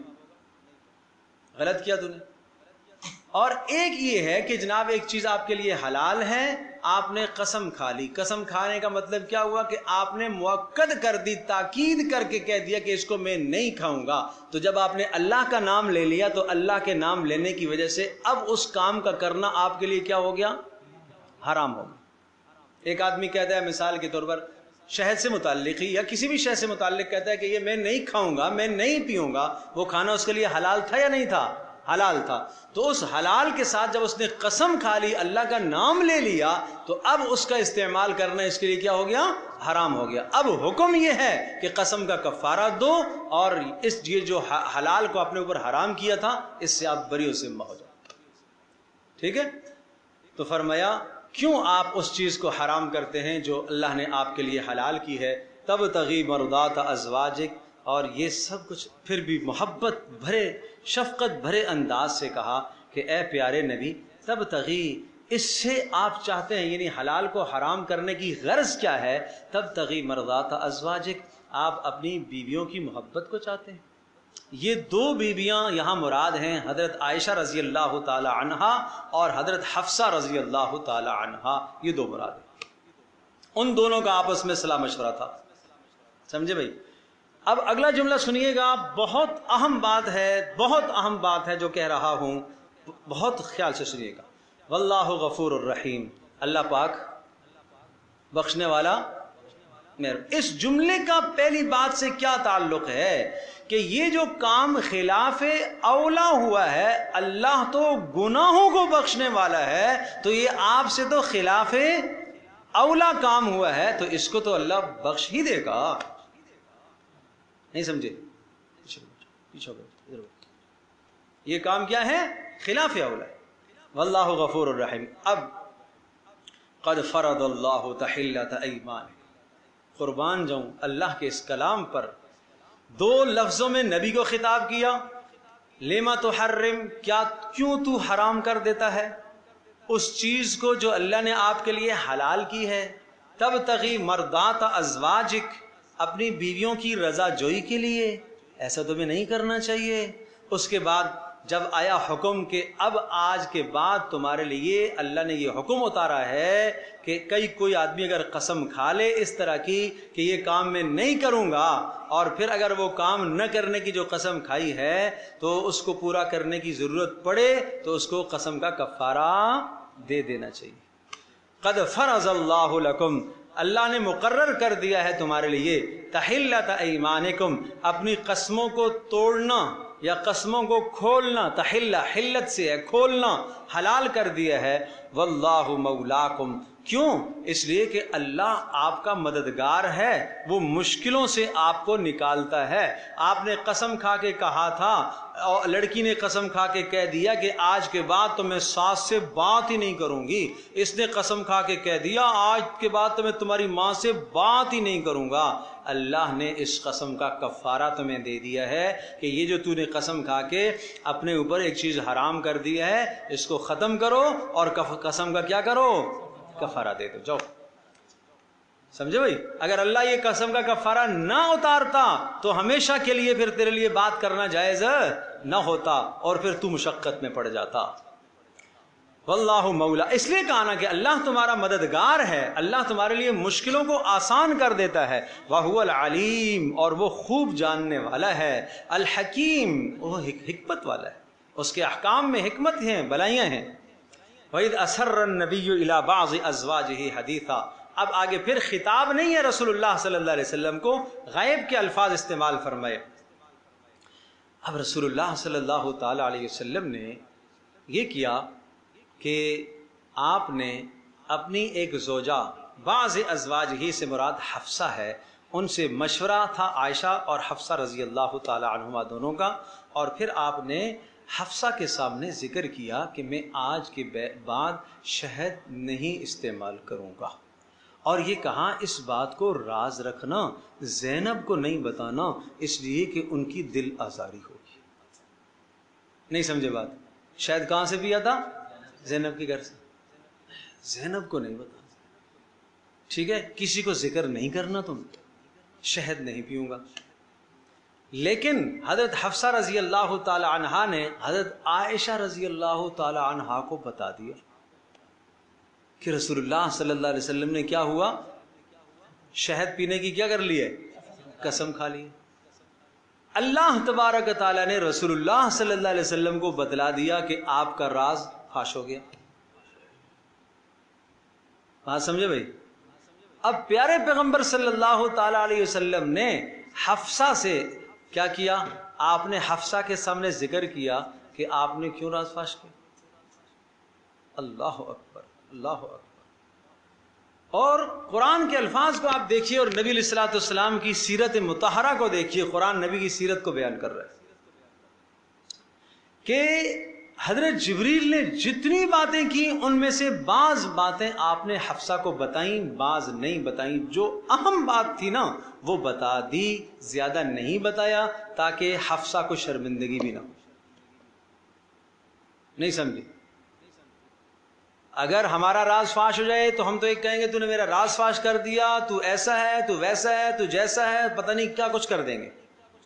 غلط کیا تو نے۔ اور ایک یہ ہے کہ جناب ایک چیز آپ کے لیے حلال ہے، آپ نے قسم کھا لی۔ قسم کھانے کا مطلب کیا ہوا کہ آپ نے مؤکد کر دی، تاکید کر کے کہہ دیا کہ اس کو میں نہیں کھاؤں گا۔ تو جب آپ نے اللہ کا نام لے لیا تو اللہ کے نام لینے کی وجہ سے اب اس کام کا کرنا آپ کے لیے کیا ہو گیا؟ حرام ہو گیا۔ ایک آدمی کہتا ہے مثال کے طور پر شہد سے متعلق ہی یا کسی بھی شے سے متعلق کہتا ہے کہ یہ میں نہیں کھاؤں گا، میں نہیں پیوں گا، وہ کھانا اس کے لیے حلال تھا یا نہیں تھا؟ حلال تھا۔ تو اس حلال کے ساتھ جب اس نے قسم کھا لی، اللہ کا نام لے لیا، تو اب اس کا استعمال کرنا اس کے لیے کیا ہو گیا؟ حرام ہو گیا۔ اب حکم یہ ہے کہ قسم کا کفارہ دو اور اس یہ جو حلال کو اپنے اوپر حرام کیا تھا اس سے آپ بری و ذمہ ہو جاؤ، ٹھیک ہے؟ تو فرمایا کیوں آپ اس چیز کو حرام کرتے ہیں جو اللہ نے آپ کے لیے حلال کی ہے؟ تب تغی مرضات ازواجک، اور یہ سب کچھ پھر بھی محبت بھرے، شفقت بھرے انداز سے کہا کہ اے پیارے نبی، تب تغی، اس سے آپ چاہتے ہیں، یعنی حلال کو حرام کرنے کی غرض کیا ہے؟ تب تغی مرضات ازواجک، آپ اپنی بیویوں کی محبت کو چاہتے ہیں۔ یہ دو بیویاں یہاں مراد ہیں، حضرت عائشہ رضی اللہ تعالی عنہا اور حضرت حفصہ رضی اللہ تعالی عنہا، یہ دو مراد ہیں۔ ان دونوں کا آپس میں صلاح مشورہ تھا، سمجھے بھائی؟ اب اگلا جملہ سنیے گا، بہت اہم بات ہے، بہت اہم بات ہے جو کہہ رہا ہوں، بہت خیال سے سنیے گا۔ واللہ غفور الرحیم، اللہ پاک بخشنے والا مہر۔ اس جملے کا پہلی بات سے کیا تعلق ہے کہ یہ جو کام خلاف اولا ہوا ہے، اللہ تو گناہوں کو بخشنے والا ہے، تو یہ آپ سے تو خلاف اولا کام ہوا ہے، تو اس کو تو اللہ بخش ہی دے گا۔ نہیں سمجھے؟ پیچھے ادھر، یہ کام کیا ہے؟ خلاف اولا ہے۔ واللہ غفور الرحیم۔ اب قد فرض اللہ تحلۃ ایمان، قربان جاؤں اللہ کے اس کلام پر، دو لفظوں میں نبی کو خطاب کیا، لما تحرم، کیا کیوں تو حرام کر دیتا ہے اس چیز کو جو اللہ نے آپ کے لیے حلال کی ہے؟ تب تغی مرضات ازواجک، اپنی بیویوں کی رضا جوئی کے لیے، ایسا تمہیں نہیں کرنا چاہیے۔ اس کے بعد جب آیا حکم کہ اب آج کے بعد تمہارے لیے اللہ نے یہ حکم اتارا ہے کہ کئی کوئی آدمی اگر قسم کھا لے اس طرح کی کہ یہ کام میں نہیں کروں گا، اور پھر اگر وہ کام نہ کرنے کی جو قسم کھائی ہے تو اس کو پورا کرنے کی ضرورت پڑے تو اس کو قسم کا کفارہ دے دینا چاہیے۔ قد فرض اللہ لکم، اللہ نے مقرر کر دیا ہے تمہارے لیے، تحلۃ ایمانکم، اپنی قسموں کو توڑنا یا قسموں کو کھولنا، تحلہ حلت سے ہے کھولنا، حلال کر دیا ہے۔ واللہ مولاکم، کیوں؟ اس لیے کہ اللہ آپ کا مددگار ہے، وہ مشکلوں سے آپ کو نکالتا ہے۔ آپ نے قسم کھا کے کہا تھا، اور لڑکی نے قسم کھا کے کہہ دیا کہ آج کے بعد تو میں ساس سے بات ہی نہیں کروں گی، اس نے قسم کھا کے کہہ دیا آج کے بعد تو میں تمہاری ماں سے بات ہی نہیں کروں گا۔ اللہ نے اس قسم کا کفارہ تمہیں دے دیا ہے کہ یہ جو تو نے قسم کھا کے اپنے اوپر ایک چیز حرام کر دی ہے، اس کو ختم کرو اور قسم کا کیا کرو؟ کفارہ دے دو، جاؤ۔ سمجھے بھائی؟ اگر اللہ یہ قسم کا کفارہ نہ اتارتا تو ہمیشہ کے لیے پھر تیرے لیے بات کرنا جائز نہ ہوتا اور پھر تو مشقت میں پڑ جاتا۔ واللہ مولا، اس لیے کہا نا کہ اللہ تمہارا مددگار ہے، اللہ تمہارے لیے مشکلوں کو آسان کر دیتا ہے۔ وَهُوَ العلیم، اور وہ خوب جاننے والا ہے، الحکیم، وہ حکمت والا ہے، اس کے احکام میں حکمت ہیں، بلائیاں ہیں۔ وَإِذْ أَسَرَّ النَّبِيُّ إِلَىٰ بَعْضِ أَزْوَاجِهِ حَدِيثًا، اب آگے پھر خطاب نہیں ہے رسول اللہ صلی اللہ علیہ وسلم کو، غیب کے الفاظ استعمال فرمائے۔ اب رسول اللہ صلی اللہ تعالی علیہ وسلم نے یہ کیا کہ آپ نے اپنی ایک زوجہ، بعض ازواج ہی سے مراد حفصہ ہے، ان سے مشورہ تھا عائشہ اور حفصہ رضی اللہ تعالی عنہما دونوں کا، اور پھر آپ نے حفصہ کے سامنے ذکر کیا کہ میں آج کے بعد شہد نہیں استعمال کروں گا، اور یہ کہا اس بات کو راز رکھنا، زینب کو نہیں بتانا، اس لیے کہ ان کی دل آزاری ہوگی۔ نہیں سمجھے بات؟ شہد کہاں سے پیا تھا؟ زینب کے گھر سے، زینب کو نہیں بتانا، ٹھیک ہے؟ کسی کو ذکر نہیں کرنا، تم شہد نہیں پیوں گا۔ لیکن حضرت حفصہ رضی اللہ تعالی عنہا نے حضرت عائشہ رضی اللہ تعالی عنہا کو بتا دیا کہ رسول اللہ صلی اللہ علیہ وسلم نے کیا ہوا، شہد پینے کی کیا کر لی ہے؟ قسم کھا لی۔ اللہ تبارک تعالیٰ نے رسول اللہ صلی اللہ علیہ وسلم کو بتلا دیا کہ آپ کا راز فاش ہو گیا۔ بات سمجھے بھائی؟ اب پیارے پیغمبر صلی اللہ تعالی علیہ وسلم نے حفصہ سے کیا کیا؟ آپ نے حفصہ کے سامنے ذکر کیا کہ آپ نے کیوں راز فاش کیا۔ اللہ اکبر، اللہ اکبر۔ اور قرآن کے الفاظ کو آپ دیکھیے اور نبی علیہ الصلوۃ والسلام کی سیرت مطہرہ کو دیکھیے، قرآن نبی کی سیرت کو بیان کر رہا ہے کہ حضرت جبریل نے جتنی باتیں کی ان میں سے بعض باتیں آپ نے حفصہ کو بتائیں، بعض نہیں بتائیں۔ جو اہم بات تھی نا وہ بتا دی، زیادہ نہیں بتایا تاکہ حفصہ کو شرمندگی بھی نہ ہو۔ نہیں سمجھے؟ اگر ہمارا راز فاش ہو جائے تو ہم تو ایک کہیں گے تو نے میرا راز فاش کر دیا، تو ایسا ہے، تو ویسا ہے، تو جیسا ہے، پتہ نہیں کیا کچھ کر دیں گے۔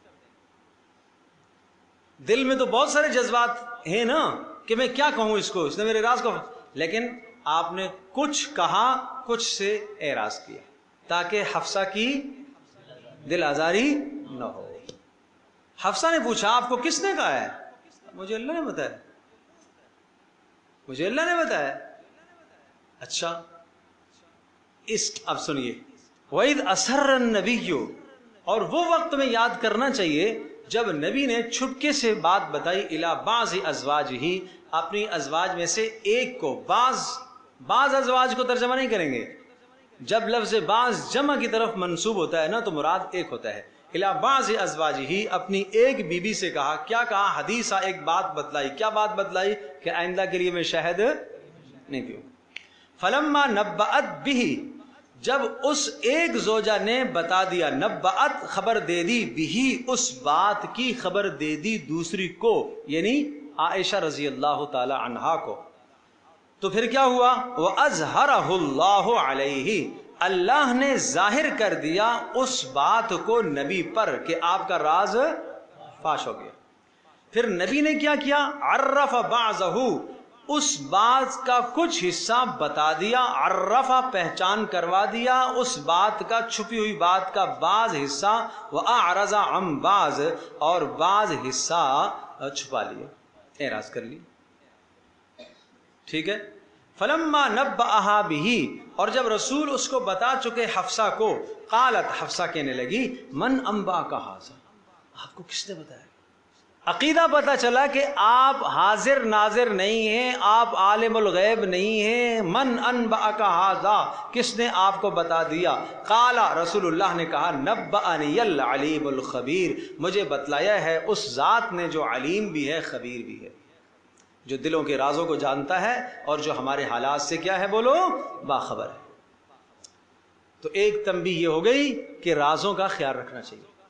دل میں تو بہت سارے جذبات ہیں نا کہ میں کیا کہوں اس کو، اس نے میرے راز کو، لیکن آپ نے کچھ کہا، کچھ سے اعراض کیا تاکہ حفصہ کی دل آزاری نہ ہو۔ حفصہ نے پوچھا آپ کو کس نے کہا ہے؟ مجھے اللہ نے بتایا، مجھے اللہ نے بتایا۔ اچھا، اس اب سنیے، وَإِذْ أَسَرَّ النَّبِيُّ، اور وہ وقت میں یاد کرنا چاہیے جب نبی نے چھپکے سے بات بتائی، الا بعض ازواج ہی، اپنی ازواج میں سے ایک کو۔ بعض بعض ازواج کو ترجمہ نہیں کریں گے، جب لفظ بعض جمع کی طرف منسوب ہوتا ہے نا تو مراد ایک ہوتا ہے۔ الا بعض ازواج ہی، اپنی ایک بیوی بی سے کہا، کیا کہا؟ حدیثہ، ایک بات بتلائی۔ کیا بات بتلائی؟ کہ آئندہ کے لیے میں شہد نہیں پیوں۔ فلما نبأت به، جب اس ایک زوجہ نے بتا دیا، نبأت خبر دے دی، بھی اس بات کی خبر دے دی دوسری کو، یعنی عائشہ رضی اللہ تعالی عنہا کو، تو پھر کیا ہوا؟ وَأَظْهَرَهُ اللَّهُ عَلَيْهِ، اللہ نے ظاہر کر دیا اس بات کو نبی پر کہ آپ کا راز فاش ہو گیا۔ پھر نبی نے کیا کیا؟ عرف بعضه، اس بات کا کچھ حصہ بتا دیا، عرفہ پہچان کروا دیا اس بات کا، چھپی ہوئی بات کا بعض حصہ، وَأَعْرَضَ عَنْ بعض، اور بعض حصہ چھپا لیا، اعراض کر لیا، ٹھیک ہے۔ فلما نبأها به، اور جب رسول اس کو بتا چکے حفصہ کو، قالت، حفصہ کہنے لگی، من انبأک ھذا، آپ کو کس نے بتایا؟ عقیدہ پتہ چلا کہ آپ حاضر ناظر نہیں ہیں، آپ عالم الغیب نہیں ہیں۔ من انبأک ھذا، کس نے آپ کو بتا دیا؟ قال، رسول اللہ نے کہا، نبأنی العلیم الخبیر، مجھے بتلایا ہے اس ذات نے جو علیم بھی ہے، خبیر بھی ہے، جو دلوں کے رازوں کو جانتا ہے اور جو ہمارے حالات سے کیا ہے، بولو، باخبر ہے۔ تو ایک تنبیہ یہ ہو گئی کہ رازوں کا خیال رکھنا چاہیے۔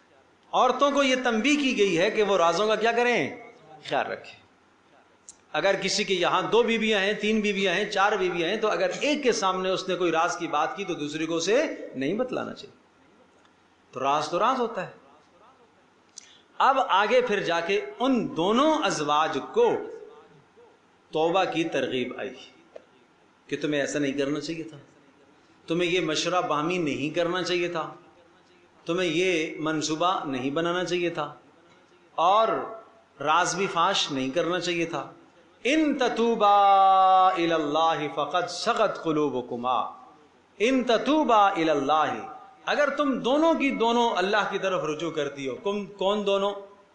عورتوں کو یہ تنبیہ کی گئی ہے کہ وہ رازوں کا کیا کریں؟ خیال رکھیں. اگر کسی کے یہاں دو بیویاں ہیں، تین بیویاں ہیں، چار بیویاں ہیں، تو اگر ایک کے سامنے اس نے کوئی راز کی بات کی تو دوسری کو اسے نہیں بتلانا چاہیے. تو راز تو راز ہوتا ہے. اب آگے پھر جا کے ان دونوں ازواج کو توبہ کی ترغیب آئی کہ تمہیں ایسا نہیں کرنا چاہیے تھا، تمہیں یہ مشورہ باہمی نہیں کرنا چاہیے تھا، تمہیں یہ منصوبہ نہیں بنانا چاہیے تھا، اور راز بھی فاش نہیں کرنا چاہیے تھا. ان تتوبا الی اللہ فقد صغت قلوبکما، ان تتوبا الی اللہ، اگر تم دونوں کی دونوں اللہ کی طرف رجوع کرتی ہو. کم کون دونوں؟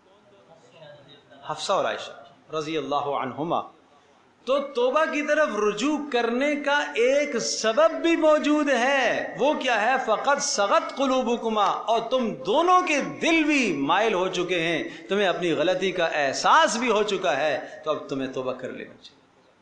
حفصہ اور عائشہ رضی اللہ عنہما. تو توبہ کی طرف رجوع کرنے کا ایک سبب بھی موجود ہے، وہ کیا ہے؟ فقط صغت قلوبکما، اور تم دونوں کے دل بھی مائل ہو چکے ہیں، تمہیں اپنی غلطی کا احساس بھی ہو چکا ہے، تو اب تمہیں توبہ کر لینا چاہیے.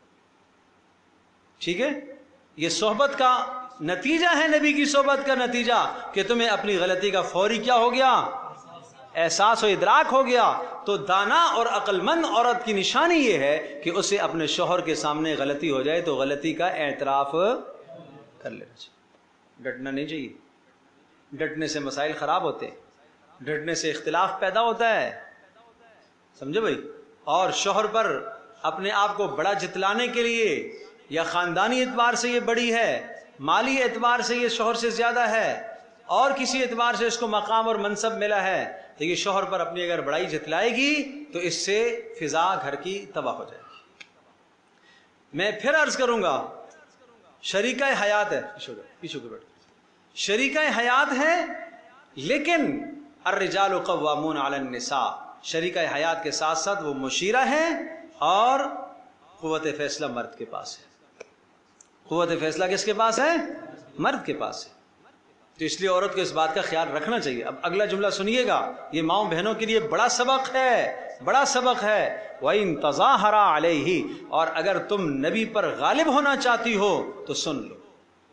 ٹھیک ہے؟ یہ صحبت کا نتیجہ ہے، نبی کی صحبت کا نتیجہ، کہ تمہیں اپنی غلطی کا فوری کیا ہو گیا؟ احساس و ادراک ہو گیا. تو دانا اور عقل مند عورت کی نشانی یہ ہے کہ اسے اپنے شوہر کے سامنے غلطی ہو جائے تو غلطی کا اعتراف کر لینا چاہیے. ڈٹنا نہیں چاہیے. ڈٹنے سے مسائل خراب ہوتے ہیں، ڈٹنے سے اختلاف پیدا ہوتا ہے. سمجھے بھائی؟ اور شوہر پر اپنے آپ کو بڑا جتلانے کے لیے، یا خاندانی اعتبار سے یہ بڑی ہے، مالی اعتبار سے یہ شوہر سے زیادہ ہے، اور کسی اعتبار سے اس کو مقام اور منصب ملا ہے، تو یہ شوہر پر اپنی اگر بڑائی جتلائے گی تو اس سے فضا گھر کی تباہ ہو جائے گی. میں پھر عرض کروں گا، شریکہ حیات ہے، پیچھے کے بیٹھ، شریکہ حیات ہے، لیکن الرجال قوامون علی النساء، شریکہ حیات کے ساتھ ساتھ وہ مشیرہ ہے، اور قوت فیصلہ مرد کے پاس ہے. قوت فیصلہ کس کے پاس ہے؟ مرد کے پاس ہے. تو اس لیے عورت کو اس بات کا خیال رکھنا چاہیے. اب اگلا جملہ سنیے گا، یہ ماؤں بہنوں کے لیے بڑا سبق ہے، بڑا سبق ہے. وَإِن تَظَاهَرَ عَلَيْهِ، اور اگر تم نبی پر غالب ہونا چاہتی ہو تو سن لو.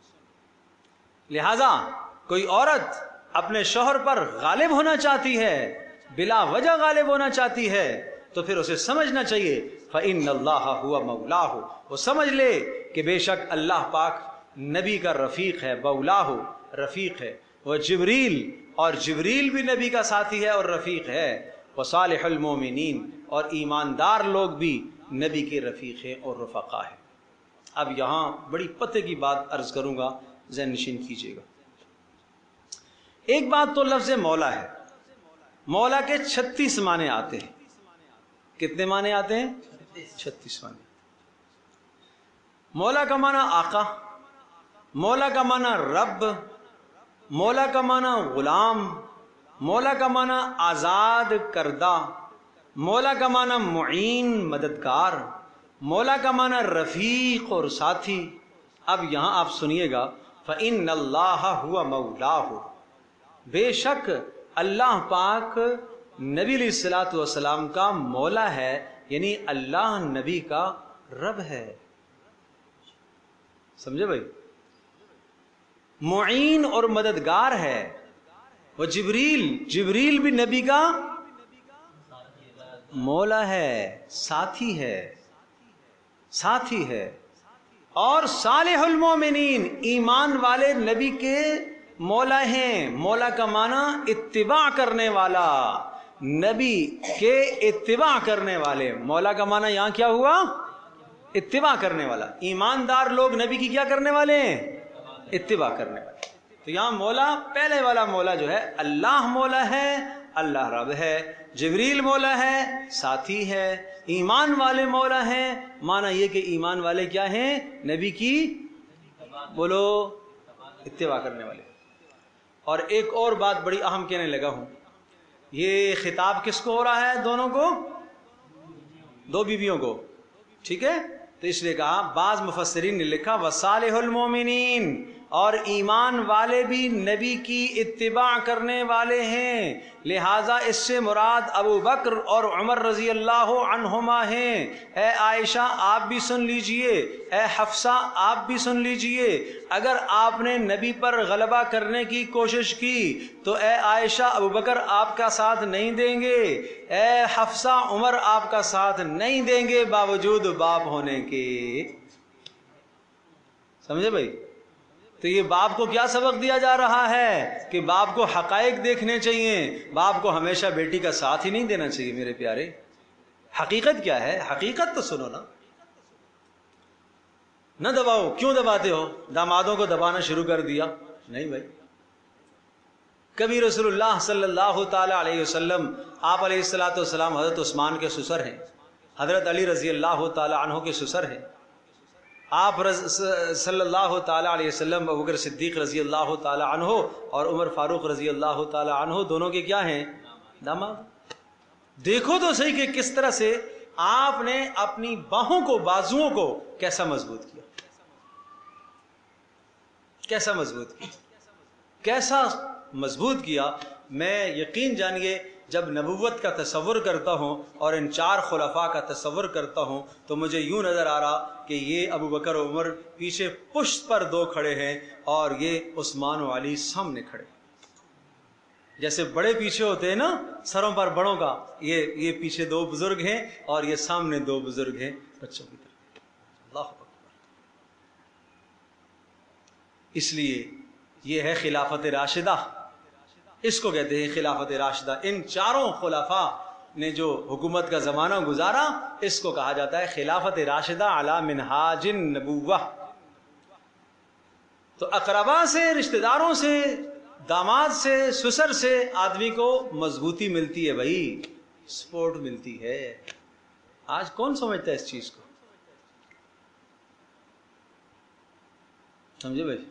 لہذا کوئی عورت اپنے شوہر پر غالب ہونا چاہتی ہے، بلا وجہ غالب ہونا چاہتی ہے، تو پھر اسے سمجھنا چاہیے فَإِنَّ اللَّهَ هُوَ مَوْلَاهُ، وہ سمجھ لے کہ بے شک اللہ پاک نبی کا رفیق ہے. مولاہ رفیق ہے، وہ جبریل، اور جبریل بھی نبی کا ساتھی ہے اور رفیق ہے. وصالح المومنین، اور ایماندار لوگ بھی نبی کے رفیق ہیں اور رفقا ہیں. اب یہاں بڑی پتے کی بات عرض کروں گا، ذہن نشین کیجیے گا. ایک بات تو لفظ مولا ہے، مولا کے چھتیس معنی آتے ہیں. کتنے معنی آتے ہیں؟ چھتیس معنی. مولا کا معنی آقا، مولا کا معنی رب، مولا کا معنی غلام، مولا کا معنی آزاد کردہ، مولا کا معنی معین مددگار، مولا کا معنی رفیق اور ساتھی. اب یہاں آپ سنیے گا، فَإِنَّ اللَّهَ هُوَ مَوْلَاهُ، بے شک اللہ پاک نبی علیہ الصلوۃ والسلام کا مولا ہے، یعنی اللہ نبی کا رب ہے. سمجھے بھائی؟ معین اور مددگار ہے. وہ جبریل، جبریل بھی نبی کا مولا ہے، ساتھی ہے، ساتھی ہے. اور صالح المومنین، ایمان والے نبی کے مولا ہیں. مولا کا معنی اتباع کرنے والا، نبی کے اتباع کرنے والے. مولا کا معنی یہاں کیا ہوا؟ اتباع کرنے والا. ایماندار لوگ نبی کی کیا کرنے والے ہیں؟ اتباع کرنے والے. تو یہاں مولا، پہلے والا مولا جو ہے اللہ مولا ہے، اللہ رب ہے. جبریل مولا ہے، ساتھی ہے. ایمان والے مولا ہیں، معنی یہ کہ ایمان والے کیا ہیں؟ نبی کی بولو اتباع کرنے والے. اور ایک اور بات بڑی اہم کہنے لگا ہوں، یہ خطاب کس کو ہو رہا ہے؟ دونوں کو، دو بیویوں کو. ٹھیک ہے؟ تو اس لیے کہا، بعض مفسرین نے لکھا وصالح المومنین، اور ایمان والے بھی نبی کی اتباع کرنے والے ہیں، لہٰذا اس سے مراد ابو بکر اور عمر رضی اللہ عنہما ہیں۔ اے عائشہ آپ بھی سن لیجئے، اے حفصہ آپ بھی سن لیجئے، اگر آپ نے نبی پر غلبہ کرنے کی کوشش کی تو اے عائشہ ابو بکر آپ کا ساتھ نہیں دیں گے، اے حفصہ عمر آپ کا ساتھ نہیں دیں گے باوجود باپ ہونے کے۔ سمجھے بھائی؟ تو یہ باپ کو کیا سبق دیا جا رہا ہے کہ باپ کو حقائق دیکھنے چاہیے، باپ کو ہمیشہ بیٹی کا ساتھ ہی نہیں دینا چاہیے۔ میرے پیارے، حقیقت کیا ہے؟ حقیقت تو سنو نا، نہ دباؤ۔ کیوں دباتے ہو؟ دامادوں کو دبانا شروع کر دیا؟ نہیں بھائی، کبھی رسول اللہ صلی اللہ تعالی علیہ وسلم، آپ علیہ الصلوۃ والسلام حضرت عثمان کے سسر ہیں، حضرت علی رضی اللہ تعالی عنہ کے سسر ہیں، آپ صلی اللہ تعالی علیہ وسلم ابو بکر صدیق رضی اللہ تعالی عنہ اور عمر فاروق رضی اللہ تعالی عنہ دونوں کے کیا ہیں؟ داماد۔ دیکھو تو صحیح کہ کس طرح سے آپ نے اپنی باہوں کو، بازوؤں کو کیسا مضبوط کیا، کیسا مضبوط کیا، کیسا مضبوط کیا۔ میں یقین جانیے جب نبوت کا تصور کرتا ہوں اور ان چار خلفاء کا تصور کرتا ہوں تو مجھے یوں نظر آ رہا کہ یہ ابو بکر و عمر پیچھے پشت پر دو کھڑے ہیں اور یہ عثمان و علی سامنے کھڑے، جیسے بڑے پیچھے ہوتے ہیں نا سروں پر بڑوں کا، یہ یہ پیچھے دو بزرگ ہیں اور یہ سامنے دو بزرگ ہیں بچوں کی طرف۔ اللہ اکبر۔ اس لیے یہ ہے خلافت راشدہ، اس کو کہتے ہیں خلافت راشدہ۔ ان چاروں خلفاء نے جو حکومت کا زمانہ گزارا اس کو کہا جاتا ہے خلافت راشدہ علی منہاج النبوہ۔ تو اقربا سے، رشتہ داروں سے، داماد سے، سسر سے آدمی کو مضبوطی ملتی ہے بھائی، سپورٹ ملتی ہے۔ آج کون سمجھتا ہے اس چیز کو؟ سمجھے بھائی؟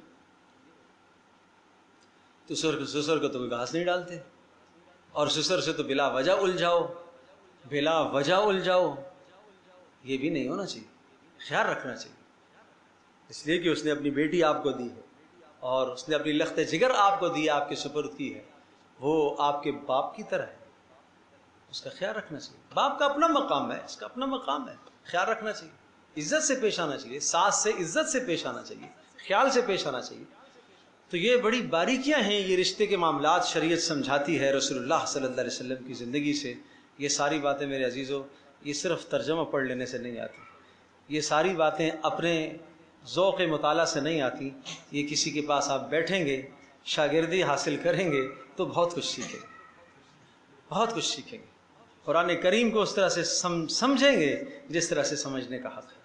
تو سسر سسر کو تو کوئی گھاس نہیں ڈالتے، اور سسر سے تو بلا وجہ الجھاؤ، بلا وجہ الجھاؤ، یہ بھی نہیں ہونا چاہیے، خیال رکھنا چاہیے۔ اس لیے کہ اس نے اپنی بیٹی آپ کو دی ہے اور اس نے اپنی لخت جگر آپ کو دی، آپ کے سپرد کی ہے، وہ آپ کے باپ کی طرح ہے، اس کا خیال رکھنا چاہیے۔ باپ کا اپنا مقام ہے، اس کا اپنا مقام ہے، خیال رکھنا چاہیے، عزت سے پیش آنا چاہیے، ساس سے عزت سے پیش آنا چاہیے، خیال سے پیش آنا چاہیے۔ تو یہ بڑی باریکیاں ہیں، یہ رشتے کے معاملات شریعت سمجھاتی ہے رسول اللہ صلی اللہ علیہ وسلم کی زندگی سے۔ یہ ساری باتیں میرے عزیزو، یہ صرف ترجمہ پڑھ لینے سے نہیں آتی، یہ ساری باتیں اپنے ذوق مطالعہ سے نہیں آتی، یہ کسی کے پاس آپ بیٹھیں گے، شاگردی حاصل کریں گے تو بہت کچھ سیکھیں گے، بہت کچھ سیکھیں گے۔ قرآن کریم کو اس طرح سے سمجھیں گے جس طرح سے سمجھنے کا حق ہے۔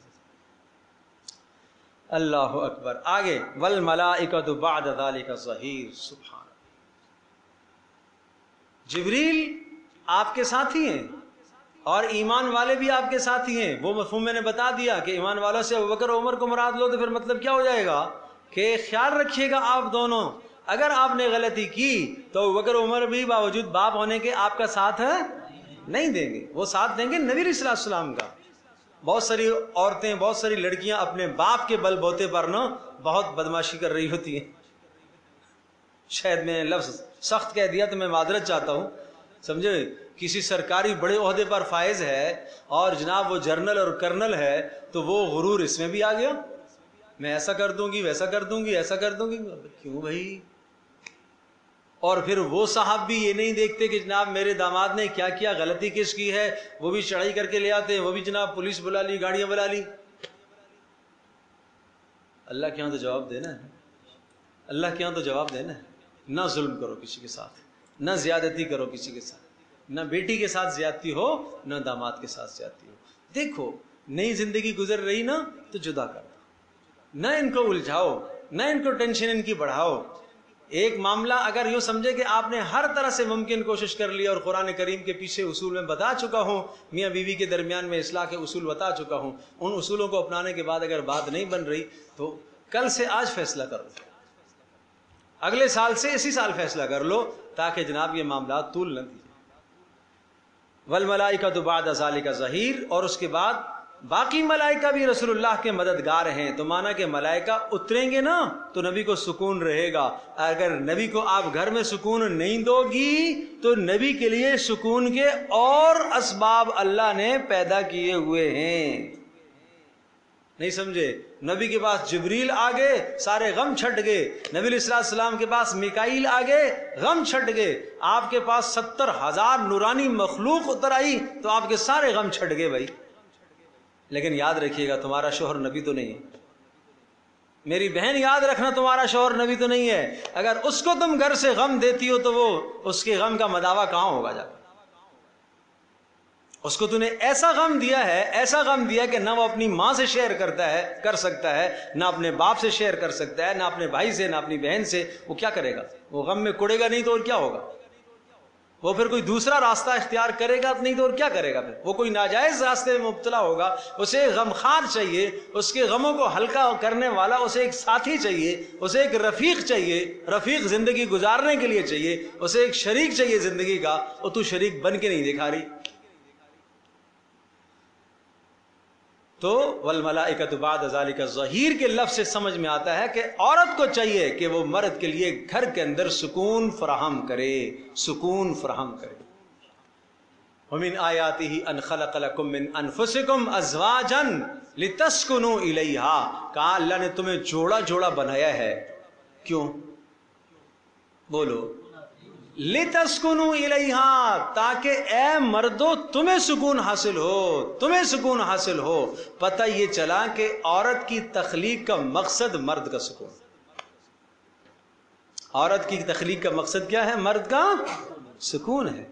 اللہ اکبر۔ آگے والملائکۃ بعد ذلک ظہیر، سبحان اللہ۔ جبریل آپ کے ساتھی ہیں اور ایمان والے بھی آپ کے ساتھی ہیں۔ وہ مفہوم میں نے بتا دیا کہ ایمان والوں سے ابوبکر و عمر کو مراد لو تو پھر مطلب کیا ہو جائے گا کہ خیال رکھیے گا آپ دونوں، اگر آپ نے غلطی کی تو ابوبکر و عمر بھی باوجود باپ ہونے کے آپ کا ساتھ نہیں دیں گے، وہ ساتھ دیں گے نبی علیہ السلام کا۔ بہت ساری عورتیں، بہت ساری لڑکیاں اپنے باپ کے بل بوتے پر نا بہت بدماشی کر رہی ہوتی ہیں۔ شاید میں لفظ سخت کہہ دیا تو میں معذرت چاہتا ہوں، سمجھے؟ کسی سرکاری بڑے عہدے پر فائز ہے اور جناب وہ جرنل اور کرنل ہے تو وہ غرور اس میں بھی آ گیا، میں ایسا کر دوں گی، ویسا کر دوں گی، ایسا کر دوں گی۔ کیوں بھائی؟ اور پھر وہ صاحب بھی یہ نہیں دیکھتے کہ جناب میرے داماد نے کیا کیا، غلطی کس کی ہے، وہ بھی چڑھائی کر کے لے آتے ہیں، وہ بھی جناب پولیس بلا لی، گاڑیاں بلا لی۔ اللہ کے یہاں تو جواب دینا ہے، اللہ کے یہاں تو جواب دینا ہے۔ نہ ظلم کرو کسی کے ساتھ، نہ زیادتی کرو کسی کے ساتھ، نہ بیٹی کے ساتھ زیادتی ہو، نہ داماد کے ساتھ زیادتی ہو۔ دیکھو نئی زندگی گزر رہی نا تو جدا کر دو، نہ ان کو الجھاؤ، نہ ان کو ٹینشن ان کی بڑھاؤ۔ ایک معاملہ اگر یوں سمجھے کہ آپ نے ہر طرح سے ممکن کوشش کر لی اور قرآن کریم کے پیچھے اصول میں بتا چکا ہوں، میاں بیوی کے درمیان میں اصلاح کے اصول بتا چکا ہوں، ان اصولوں کو اپنانے کے بعد اگر بات نہیں بن رہی تو کل سے آج فیصلہ کر لو، اگلے سال سے اسی سال فیصلہ کر لو تاکہ جناب یہ معاملات طول نہ دیجیے۔ والملائکۃ بعد ذلک ظہیر، اور اس کے بعد باقی ملائکہ بھی رسول اللہ کے مددگار ہیں، تو مانا کہ ملائکہ اتریں گے نا تو نبی کو سکون رہے گا. اگر نبی کو آپ گھر میں سکون نہیں دو گی تو نبی کے لیے سکون کے اور اسباب اللہ نے پیدا کیے ہوئے ہیں. نہیں سمجھے؟ نبی کے پاس جبریل آگے سارے غم چھٹ گئے، نبی علیہ الصلوۃ والسلام کے پاس میکائیل آگے غم چھٹ گئے، آپ کے پاس ستر ہزار نورانی مخلوق اتر آئی تو آپ کے سارے غم چھٹ گئے بھائی. لیکن یاد رکھیے گا تمہارا شوہر نبی تو نہیں ہے. میری بہن یاد رکھنا تمہارا شوہر نبی تو نہیں ہے. اگر اس کو تم گھر سے غم دیتی ہو تو وہ اس کے غم کا مداوع کہاں ہوگا جا کر؟ اس کو تو نے ایسا غم دیا ہے، ایسا غم دیا کہ نہ وہ اپنی ماں سے شیئر کرتا ہے کر سکتا ہے، نہ اپنے باپ سے شیئر کر سکتا ہے، نہ اپنے بھائی سے، نہ اپنی بہن سے. وہ کیا کرے گا؟ وہ غم میں کڑے گا نہیں تو اور کیا ہوگا؟ وہ پھر کوئی دوسرا راستہ اختیار کرے گا نہیں تو اور کیا کرے گا؟ پھر وہ کوئی ناجائز راستے میں مبتلا ہوگا. اسے غمخوار چاہیے، اس کے غموں کو ہلکا کرنے والا، اسے ایک ساتھی چاہیے، اسے ایک رفیق چاہیے، رفیق زندگی گزارنے کے لیے چاہیے، اسے ایک شریک چاہیے زندگی کا. اور تو شریک بن کے نہیں دکھا رہی. تو والملائکۃ بعد ذلک ظہیر کے لفظ سے سمجھ میں آتا ہے کہ عورت کو چاہیے کہ وہ مرد کے لیے گھر کے اندر سکون فراہم کرے، سکون فراہم کرے. ومن آیاتہ ان خلق لکم من انفسکم ازواجا لتسکنوا الیہا. کہا اللہ نے تمہیں جوڑا جوڑا بنایا ہے. کیوں؟ بولو. لتسکنوا الیہا، تاکہ اے مردو تمہیں سکون حاصل ہو، تمہیں سکون حاصل ہو. پتہ یہ چلا کہ عورت کی تخلیق کا مقصد مرد کا سکون. عورت کی تخلیق کا مقصد کیا ہے؟ مرد کا سکون ہے.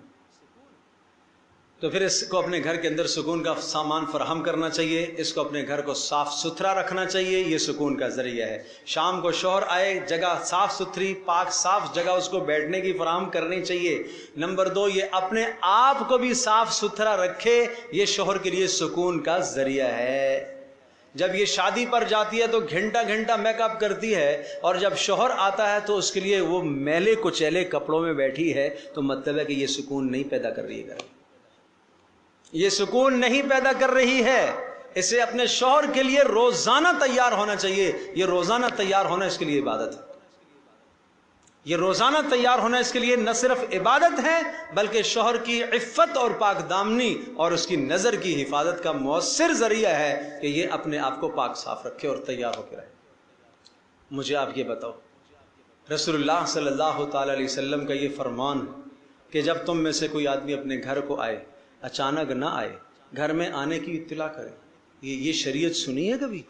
تو پھر اس کو اپنے گھر کے اندر سکون کا سامان فراہم کرنا چاہیے، اس کو اپنے گھر کو صاف ستھرا رکھنا چاہیے. یہ سکون کا ذریعہ ہے. شام کو شوہر آئے، جگہ صاف ستھری پاک صاف جگہ اس کو بیٹھنے کی فراہم کرنی چاہیے. نمبر دو، یہ اپنے آپ کو بھی صاف ستھرا رکھے. یہ شوہر کے لیے سکون کا ذریعہ ہے. جب یہ شادی پر جاتی ہے تو گھنٹہ گھنٹہ میک اپ کرتی ہے، اور جب شوہر آتا ہے تو اس کے لیے وہ میلے کچیلے کپڑوں میں بیٹھی ہے، تو مطلب ہے کہ یہ سکون نہیں پیدا کر رہی ہے گھر میں. یہ سکون نہیں پیدا کر رہی ہے. اسے اپنے شوہر کے لیے روزانہ تیار ہونا چاہیے. یہ روزانہ تیار ہونا اس کے لیے عبادت ہے. یہ روزانہ تیار ہونا اس کے لیے نہ صرف عبادت ہے بلکہ شوہر کی عفت اور پاک دامنی اور اس کی نظر کی حفاظت کا مؤثر ذریعہ ہے کہ یہ اپنے آپ کو پاک صاف رکھے اور تیار ہو کے رہے. مجھے آپ یہ بتاؤ، رسول اللہ صلی اللہ تعالی علیہ وسلم کا یہ فرمان کہ جب تم میں سے کوئی آدمی اپنے گھر کو آئے، اچانک نہ آئے، گھر میں آنے کی اطلاع کرے. یہ یہ شریعت سنی ہے کبھی؟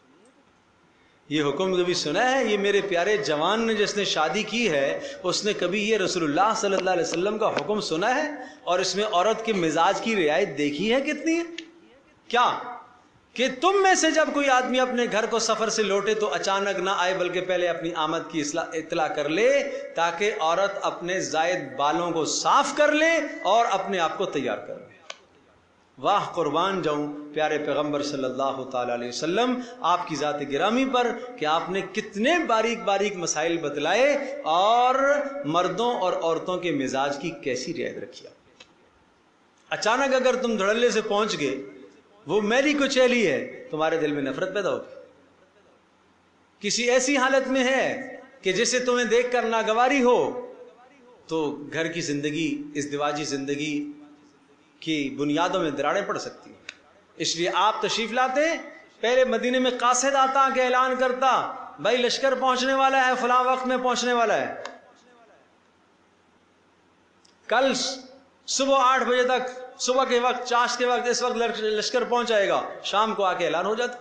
یہ حکم کبھی سنا ہے؟ یہ میرے پیارے جوان نے جس نے شادی کی ہے اس نے کبھی یہ رسول اللہ صلی اللہ علیہ وسلم کا حکم سنا ہے؟ اور اس میں عورت کے مزاج کی رعایت دیکھی ہے کتنی ہے؟ کیا کہ تم میں سے جب کوئی آدمی اپنے گھر کو سفر سے لوٹے تو اچانک نہ آئے بلکہ پہلے اپنی آمد کی اطلاع کر لے، تاکہ عورت اپنے زائد بالوں کو صاف کر لے اور اپنے آپ کو تیار کر لے. واہ قربان جاؤں پیارے پیغمبر صلی اللہ تعالی علیہ وسلم آپ کی ذات گرامی پر کہ آپ نے کتنے باریک باریک مسائل بتلائے اور مردوں اور عورتوں کے مزاج کی کیسی رعایت رکھی. اچانک اگر تم دھڑلے سے پہنچ گئے، وہ میری کچیلی ہے، تمہارے دل میں نفرت پیدا ہوگی. کسی ایسی حالت میں ہے کہ جسے تمہیں دیکھ کر ناگواری ہو، تو گھر کی زندگی، ازدواجی زندگی کی بنیادوں میں دراڑیں پڑ سکتی ہیں. اس لیے آپ تشریف لاتے، پہلے مدینے میں قاصد آتا کہ اعلان کرتا بھائی لشکر پہنچنے والا ہے، فلاں وقت میں پہنچنے والا ہے. کل صبح آٹھ بجے تک، صبح کے وقت، چاش کے وقت، اس وقت لشکر پہنچ جائے گا. شام کو آ کے اعلان ہو جاتا.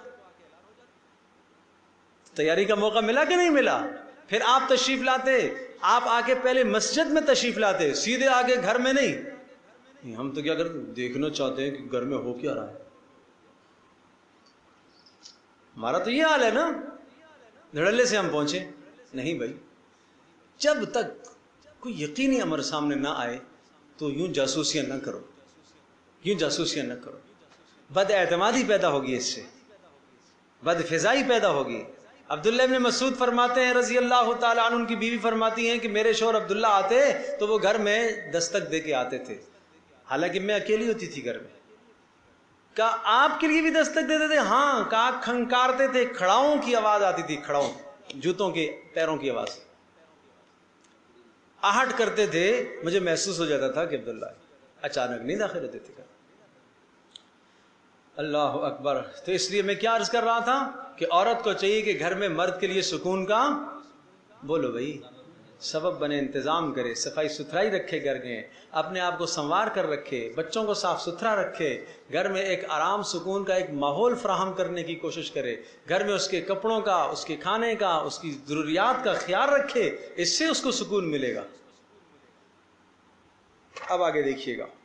تیاری کا موقع ملا کہ نہیں ملا؟ پھر آپ تشریف لاتے، آپ آ کے پہلے مسجد میں تشریف لاتے، سیدھے آگے گھر میں نہیں. ہم تو کیا کرتے، دیکھنا چاہتے ہیں کہ گھر میں ہو کیا رہا ہے. ہمارا تو یہ حال ہے نا، دھڑلے سے ہم پہنچے نہیں بھائی. جب تک کوئی یقینی امر سامنے نہ آئے تو یوں جاسوسیاں نہ کرو، یوں جاسوسیاں نہ کرو. بد اعتمادی پیدا ہوگی، اس سے بد فضائی پیدا ہوگی. عبداللہ ابن مسعود فرماتے ہیں رضی اللہ تعالیٰ عنہ، ان کی بیوی فرماتی ہیں کہ میرے شوہر عبداللہ آتے تو وہ گھر میں دستک دے کے آتے تھے، حالانکہ میں اکیلی ہوتی تھی گھر میں. کہا آپ کے لیے بھی دستک دیتے تھے؟ ہاں. کہا کھنکارتے تھے، کھڑاؤں کی آواز آتی تھی، کھڑاؤں جوتوں کے پیروں کی آواز، آہٹ کرتے تھے. مجھے محسوس ہو جاتا تھا کہ عبداللہ اچانک نہیں داخل ہوتے تھے. اللہ اکبر. تو اس لیے میں کیا عرض کر رہا تھا کہ عورت کو چاہیے کہ گھر میں مرد کے لیے سکون کا، بولو بھائی، سبب بنے، انتظام کرے، صفائی ستھرائی رکھے، گھر میں اپنے آپ کو سنوار کر رکھے، بچوں کو صاف ستھرا رکھے، گھر میں ایک آرام سکون کا ایک ماحول فراہم کرنے کی کوشش کرے، گھر میں اس کے کپڑوں کا، اس کے کھانے کا، اس کی ضروریات کا خیال رکھے. اس سے اس کو سکون ملے گا. اب آگے دیکھیے گا.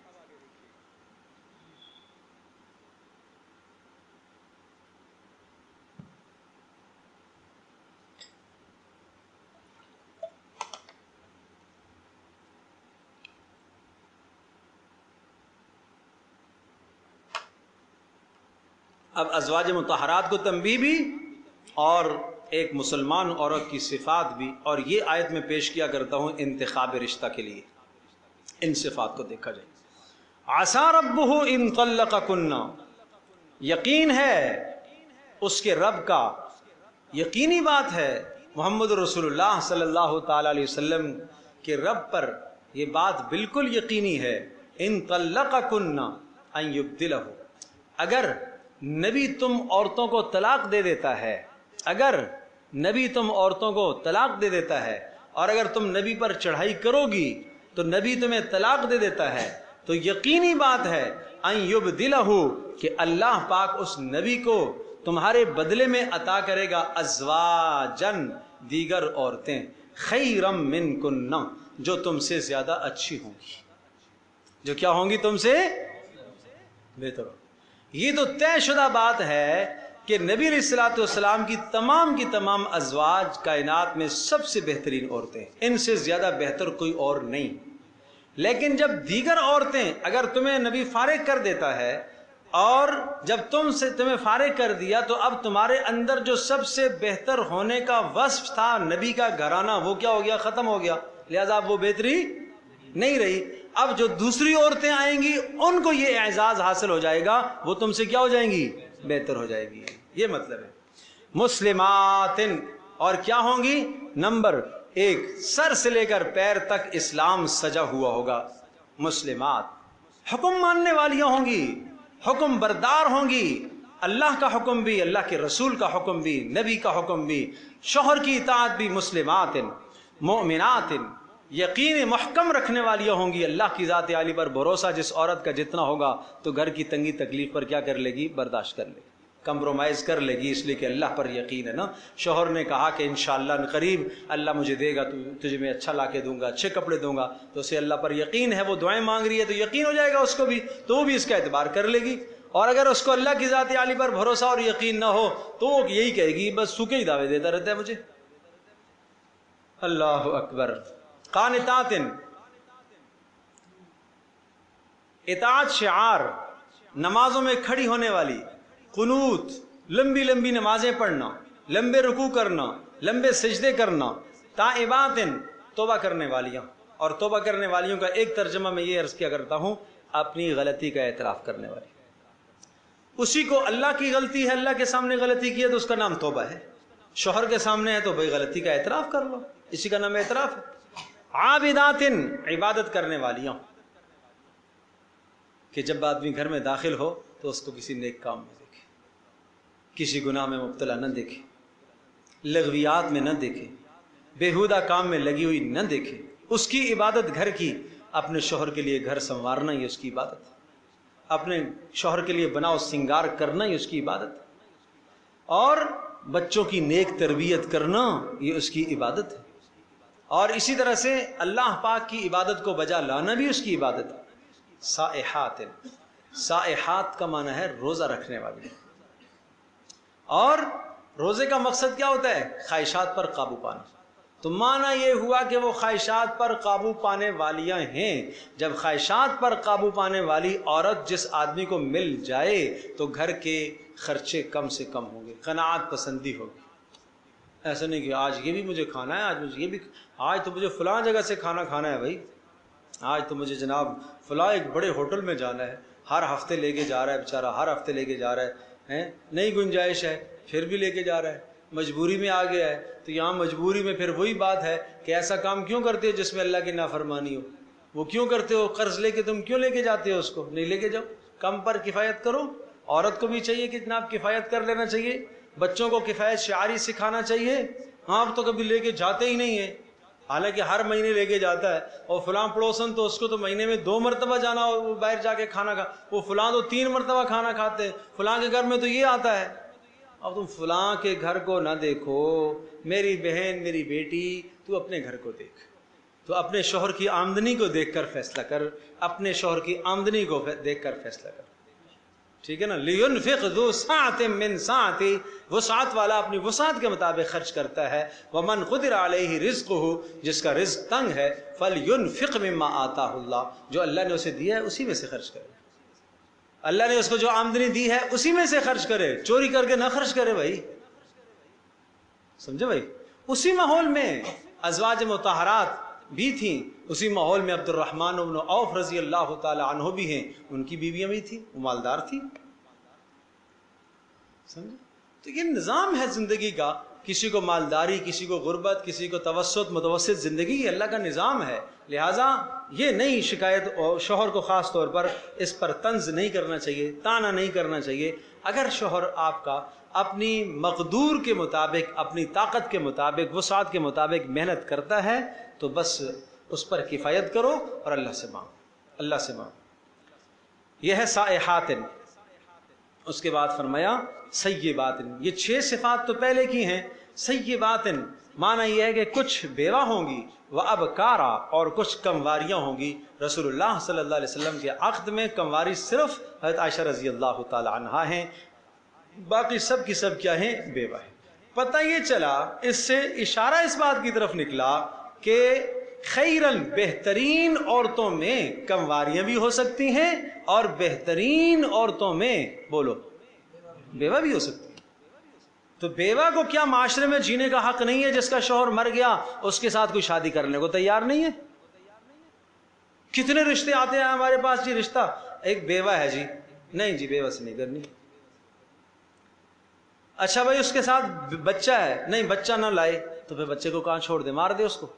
اب ازواج مطہرات کو تنبیہ بھی اور ایک مسلمان عورت کی صفات بھی، اور یہ آیت میں پیش کیا کرتا ہوں انتخاب رشتہ کے لیے. ان صفات کو دیکھا جائے. عسیٰ ربہ ان طلقکن، یقین ہے اس کے رب کا، یقینی بات ہے محمد رسول اللہ صلی اللہ تعالی علیہ وسلم کے رب پر یہ بات بالکل یقینی ہے. ان طلقکن ان یبدلہ، اگر نبی تم عورتوں کو طلاق دے دیتا ہے، اگر نبی تم عورتوں کو طلاق دے دیتا ہے، اور اگر تم نبی پر چڑھائی کرو گی تو نبی تمہیں طلاق دے دیتا ہے، تو یقینی بات ہے ان یبدلہ، کہ اللہ پاک اس نبی کو تمہارے بدلے میں عطا کرے گا ازواجن، دیگر عورتیں، خیرم منکن، جو تم سے زیادہ اچھی ہوں گی، جو کیا ہوں گی؟ تم سے بہتر ہوں. یہ تو طے شدہ بات ہے کہ نبی علیہ الصلوۃ والسلام کی تمام کی تمام ازواج کائنات میں سب سے بہترین عورتیں، ان سے زیادہ بہتر کوئی اور نہیں. لیکن جب دیگر عورتیں، اگر تمہیں نبی فارغ کر دیتا ہے، اور جب تم سے تمہیں فارغ کر دیا، تو اب تمہارے اندر جو سب سے بہتر ہونے کا وصف تھا نبی کا گھرانہ، وہ کیا ہو گیا؟ ختم ہو گیا. لہذا اب وہ بہتری نہیں رہی. اب جو دوسری عورتیں آئیں گی ان کو یہ اعزاز حاصل ہو جائے گا، وہ تم سے کیا ہو جائیں گی؟ بہتر ہو جائے گی. یہ مطلب ہے. مسلمات، اور کیا ہوں گی؟ نمبر ایک، سر سے لے کر پیر تک اسلام سجا ہوا ہوگا. مسلمات، حکم ماننے والیاں ہوں گی، حکم بردار ہوں گی، اللہ کا حکم بھی، اللہ کے رسول کا حکم بھی، نبی کا حکم بھی، شوہر کی اطاعت بھی. مسلمات مؤمنات، یقین محکم رکھنے والیاں ہوں گی، اللہ کی ذات عالی پر بھروسہ جس عورت کا جتنا ہوگا تو گھر کی تنگی تکلیف پر کیا کر لے گی؟ برداشت کر لے گی، کمپرومائز کر لے گی، اس لیے کہ اللہ پر یقین ہے نا. شوہر نے کہا کہ انشاءاللہ قریب اللہ مجھے دے گا، تجھے میں اچھا لا کے دوں گا، اچھے کپڑے دوں گا، تو اسے اللہ پر یقین ہے، وہ دعائیں مانگ رہی ہے تو یقین ہو جائے گا اس کو بھی، تو وہ بھی اس کا اعتبار کر لے گی. اور اگر اس کو اللہ کی ذات عالی پر بھروسہ اور یقین نہ ہو تو وہ یہی کہے گی بس سوکھے ہی دعوے دیتا رہتا ہے مجھے. اللہ اکبر. قانتات، اطاعت شعار، نمازوں میں کھڑی ہونے والی، قنوت، لمبی لمبی نمازیں پڑھنا، لمبے رکوع کرنا، لمبے سجدے کرنا. تائبات، توبہ کرنے والیاں، اور توبہ کرنے والیوں کا ایک ترجمہ میں یہ عرض کیا کرتا ہوں، اپنی غلطی کا اعتراف کرنے والی. اسی کو اللہ کی غلطی ہے، اللہ کے سامنے غلطی کی ہے تو اس کا نام توبہ ہے. شوہر کے سامنے ہے تو بھائی غلطی کا اعتراف کر لو، اسی کا نام اعتراف ہے. عابدات، عبادت کرنے والیاں، کہ جب آدمی گھر میں داخل ہو تو اس کو کسی نیک کام میں دیکھے، کسی گناہ میں مبتلا نہ دیکھے، لغویات میں نہ دیکھے، بیہودہ کام میں لگی ہوئی نہ دیکھے. اس کی عبادت گھر کی، اپنے شوہر کے لیے گھر سنوارنا ہی اس کی عبادت ہے، اپنے شوہر کے لیے بناؤ سنگار کرنا ہی اس کی عبادت ہے، اور بچوں کی نیک تربیت کرنا یہ اس کی عبادت ہے، اور اسی طرح سے اللہ پاک کی عبادت کو بجا لانا بھی اس کی عبادت ہے. سائحات، سائحات کا معنی ہے روزہ رکھنے والی. اور روزے کا مقصد کیا ہوتا ہے؟ خواہشات پر قابو پانا. تو معنی یہ ہوا کہ وہ خواہشات پر قابو پانے والیاں ہیں. جب خواہشات پر قابو پانے والی عورت جس آدمی کو مل جائے تو گھر کے خرچے کم سے کم ہوں گے، قناعت پسندی ہوگی. ایسا نہیں کہ آج یہ بھی مجھے کھانا ہے، آج مجھے یہ بھی، آج تو مجھے فلاں جگہ سے کھانا کھانا ہے بھائی، آج تو مجھے جناب فلاں ایک بڑے ہوٹل میں جانا ہے. ہر ہفتے لے کے جا رہا ہے بیچارہ، ہر ہفتے لے کے جا رہا ہے، نئی گنجائش ہے پھر بھی لے کے جا رہا ہے، مجبوری میں آ گیا ہے، تو یہاں مجبوری میں پھر وہی بات ہے کہ ایسا کام کیوں کرتے ہو جس میں اللہ کی نافرمانی ہو؟ وہ کیوں کرتے ہو؟ قرض لے کے تم کیوں لے کے جاتے ہو اس کو؟ نہیں لے کے جاؤ، کم پر کفایت کرو۔ عورت کو بھی چاہیے کہ جناب کفایت کر لینا چاہیے، بچوں کو کفایت شعاری سکھانا چاہیے۔ ہاں اب تو کبھی لے کے جاتے ہی نہیں ہیں، حالانکہ ہر مہینے لے کے جاتا ہے، اور فلاں پڑوسن تو اس کو تو مہینے میں دو مرتبہ جانا اور وہ باہر جا کے کھانا کھا، وہ فلاں تو تین مرتبہ کھانا کھاتے ہیں، فلاں کے گھر میں تو یہ آتا ہے۔ اب تم فلاں کے گھر کو نہ دیکھو، میری بہن میری بیٹی، تو اپنے گھر کو دیکھ، تو اپنے شوہر کی آمدنی کو دیکھ کر فیصلہ کر، اپنے شوہر کی آمدنی کو دیکھ کر فیصلہ کر، ٹھیک ہے نا؟ لِيُنْفِقْ ذُو سَعْةٍ مِّن سَعْتِهِ، وسعت والا اپنی وسعت کے مطابق خرچ کرتا ہے۔ وَمَنْ قُدِرَ عَلَيْهِ رِزْقُهُ، جس کا رزق تنگ ہے، فَلْيُنْفِقْ مِمَّا آتَاهُ اللَّهُ، جو اللہ نے اسے دیا ہے اسی میں سے خرچ کرے، اللہ نے اس کو جو آمدنی دی ہے اسی میں سے خرچ کرے، چوری کر کے نہ خرچ کرے بھائی، سمجھے بھائی؟ اسی ماحول میں ازواج مطہرات بھی تھیں، اسی ماحول میں عبد الرحمن بن عوف رضی اللہ تعالی عنہ بھی ہیں، ان کی بیویاں بھی تھیں، وہ مالدار تھی، سمجھے؟ تو یہ نظام ہے زندگی کا، کسی کو مالداری، کسی کو غربت، کسی کو توسط، متوسط زندگی، یہ اللہ کا نظام ہے۔ لہٰذا یہ نئی شکایت، اور شوہر کو خاص طور پر اس پر طنز نہیں کرنا چاہیے، طعنہ نہیں کرنا چاہیے۔ اگر شوہر آپ کا اپنی مقدور کے مطابق، اپنی طاقت کے مطابق، وسعت کے مطابق محنت کرتا ہے تو بس اس پر کفایت کرو اور اللہ سے مانگو، اللہ سے مانگو۔ یہ ہے سائحات۔ اس کے بعد فرمایا سیبات، یہ چھ صفات تو پہلے کی ہیں۔ سیبات معنی یہ ہے کہ کچھ بیوہ ہوں گی، وابکارا، اور کچھ کمواریاں ہوں گی۔ رسول اللہ صلی اللہ علیہ وسلم کے عقد میں کمواری صرف حضرت عائشہ رضی اللہ تعالی عنہا ہیں، باقی سب کی سب کیا ہیں؟ بیوہ ہیں۔ پتہ یہ چلا، اس سے اشارہ اس بات کی طرف نکلا کہ خیرن، بہترین عورتوں میں کمواریاں بھی ہو سکتی ہیں، اور بہترین عورتوں میں بولو بیوہ بھی ہو سکتی ہے۔ تو بیوہ کو کیا معاشرے میں جینے کا حق نہیں ہے؟ جس کا شوہر مر گیا اس کے ساتھ کوئی شادی کرنے کو تیار نہیں ہے؟ کتنے رشتے آتے ہیں ہمارے پاس، جی رشتہ ایک بیوہ ہے جی، نہیں جی بیوہ سے نہیں کرنی۔ اچھا بھائی اس کے ساتھ بچہ ہے، نہیں بچہ نہ لائے، تو پھر بچے کو کہاں چھوڑ دے، مار دے اس کو۔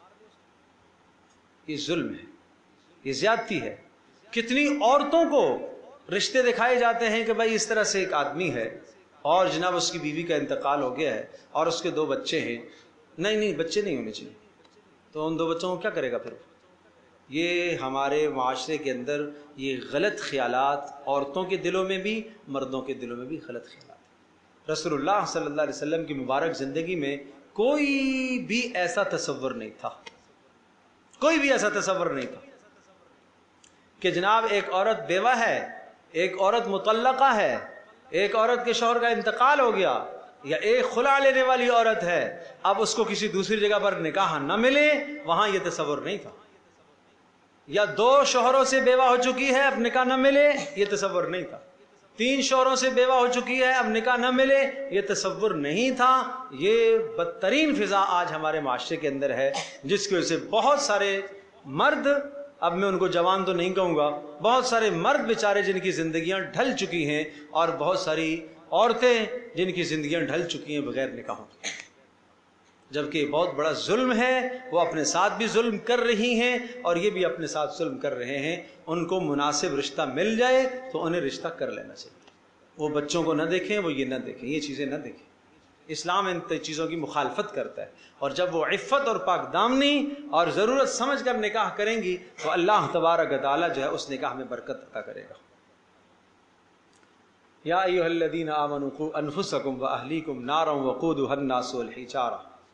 یہ ظلم ہے، یہ زیادتی ہے۔ کتنی عورتوں کو رشتے دکھائے جاتے ہیں کہ بھائی اس طرح سے ایک آدمی ہے اور جناب اس کی بیوی کا انتقال ہو گیا ہے اور اس کے دو بچے ہیں، نہیں نہیں بچے نہیں ہونے چاہیے، تو ان دو بچوں کو کیا کرے گا پھر؟ یہ ہمارے معاشرے کے اندر یہ غلط خیالات، عورتوں کے دلوں میں بھی مردوں کے دلوں میں بھی غلط خیالات۔ رسول اللہ صلی اللہ علیہ وسلم کی مبارک زندگی میں کوئی بھی ایسا تصور نہیں تھا، کوئی بھی ایسا تصور نہیں تھا کہ جناب ایک عورت بیوہ ہے، ایک عورت مطلقہ ہے، ایک عورت کے شوہر کا انتقال ہو گیا، یا ایک خلا لینے والی عورت ہے، اب اس کو کسی دوسری جگہ پر نکاح نہ ملے، وہاں یہ تصور نہیں تھا۔ یا دو شوہروں سے بیوہ ہو چکی ہے، اب نکاح نہ ملے، یہ تصور نہیں تھا۔ تین شوہروں سے بیوہ ہو چکی ہے، اب نکاح نہ ملے، یہ تصور نہیں تھا۔ یہ بدترین فضا آج ہمارے معاشرے کے اندر ہے، جس کی وجہ سے بہت سارے مرد، اب میں ان کو جوان تو نہیں کہوں گا، بہت سارے مرد بیچارے جن کی زندگیاں ڈھل چکی ہیں، اور بہت ساری عورتیں جن کی زندگیاں ڈھل چکی ہیں بغیر نکاحوں کے، جبکہ بہت بڑا ظلم ہے۔ وہ اپنے ساتھ بھی ظلم کر رہی ہیں اور یہ بھی اپنے ساتھ ظلم کر رہے ہیں۔ ان کو مناسب رشتہ مل جائے تو انہیں رشتہ کر لینا چاہیے، وہ بچوں کو نہ دیکھیں، وہ یہ نہ دیکھیں، یہ چیزیں نہ دیکھیں۔ اسلام ان چیزوں کی مخالفت کرتا ہے، اور جب وہ عفت اور پاک دامنی اور ضرورت سمجھ کر نکاح کریں گی تو اللہ تبارک و تعالی جو ہے اس نکاح میں برکت عطا کرے گا۔ یا ایھا الذین آمنوا قوا انفسکم واہلیکم نارا وقودھا الناس والحجارہ،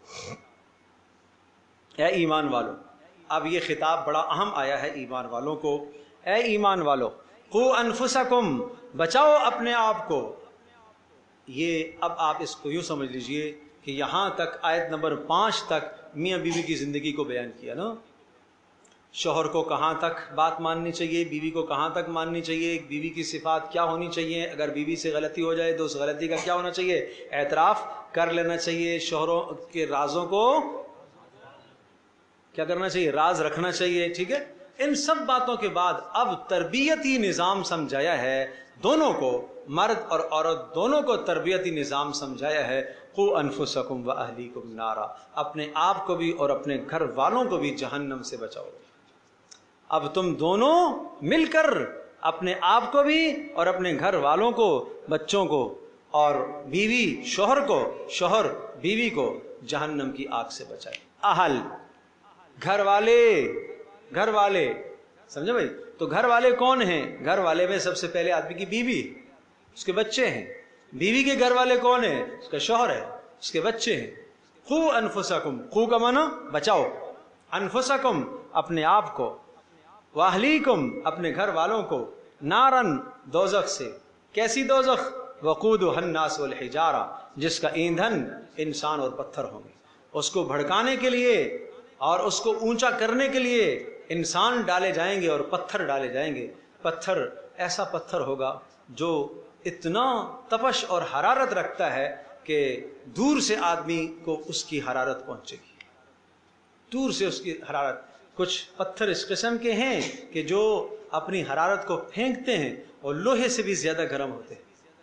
اے ایمان والو، اب یہ خطاب بڑا اہم آیا ہے ایمان والوں کو۔ اے ایمان والو، قوا انفسکم، بچاؤ اپنے آپ کو۔ یہ اب آپ اس کو یوں سمجھ لیجئے کہ یہاں تک آیت نمبر پانچ تک میاں بیوی کی زندگی کو بیان کیا نا، شوہر کو کہاں تک بات ماننی چاہیے، بیوی کو کہاں تک ماننی چاہیے، ایک بیوی کی صفات کیا ہونی چاہیے، اگر بیوی سے غلطی ہو جائے تو اس غلطی کا کیا ہونا چاہیے، اعتراف کر لینا چاہیے، شوہروں کے رازوں کو کیا کرنا چاہیے، راز رکھنا چاہیے، ٹھیک ہے۔ ان سب باتوں کے بعد اب تربیتی نظام سمجھایا ہے دونوں کو، مرد اور عورت دونوں کو تربیتی نظام سمجھایا ہے، قو انفسکم و اہلیکم نارا، اپنے آپ کو بھی اور اپنے گھر والوں کو بھی جہنم سے بچاؤ۔ اب تم دونوں مل کر اپنے آپ کو بھی اور اپنے گھر والوں کو، بچوں کو، اور بیوی شوہر کو، شوہر بیوی کو جہنم کی آگ سے بچائے۔ اہل گھر والے، گھر والے سمجھے بھائی؟ تو گھر والے کون ہیں؟ گھر والے میں سب سے پہلے آدمی کی بیوی، اس کے بچے ہیں۔ بیوی کے گھر والے کون ہیں؟ اس کا شوہر ہے، اس کے بچے ہیں۔ قو انفسکم، قو کا معنی بچاؤ، انفسکم اپنے آپ کو، واہلیکم اپنے گھر والوں کو، نارن دوزخ سے۔ کیسی دوزخ؟ وقودها الناس والحجارہ، جس کا ایندھن انسان اور پتھر ہوں گے۔ اس کو بھڑکانے کے لیے اور اس کو اونچا کرنے کے لیے انسان ڈالے جائیں گے اور پتھر ڈالے جائیں گے۔ پتھر ایسا پتھر ہوگا جو اتنا تپش اور حرارت رکھتا ہے کہ دور سے آدمی کو اس کی حرارت پہنچے گی، دور سے اس کی حرارت۔ کچھ پتھر اس قسم کے ہیں کہ جو اپنی حرارت کو پھینکتے ہیں اور لوہے سے بھی زیادہ گرم ہوتے ہیں۔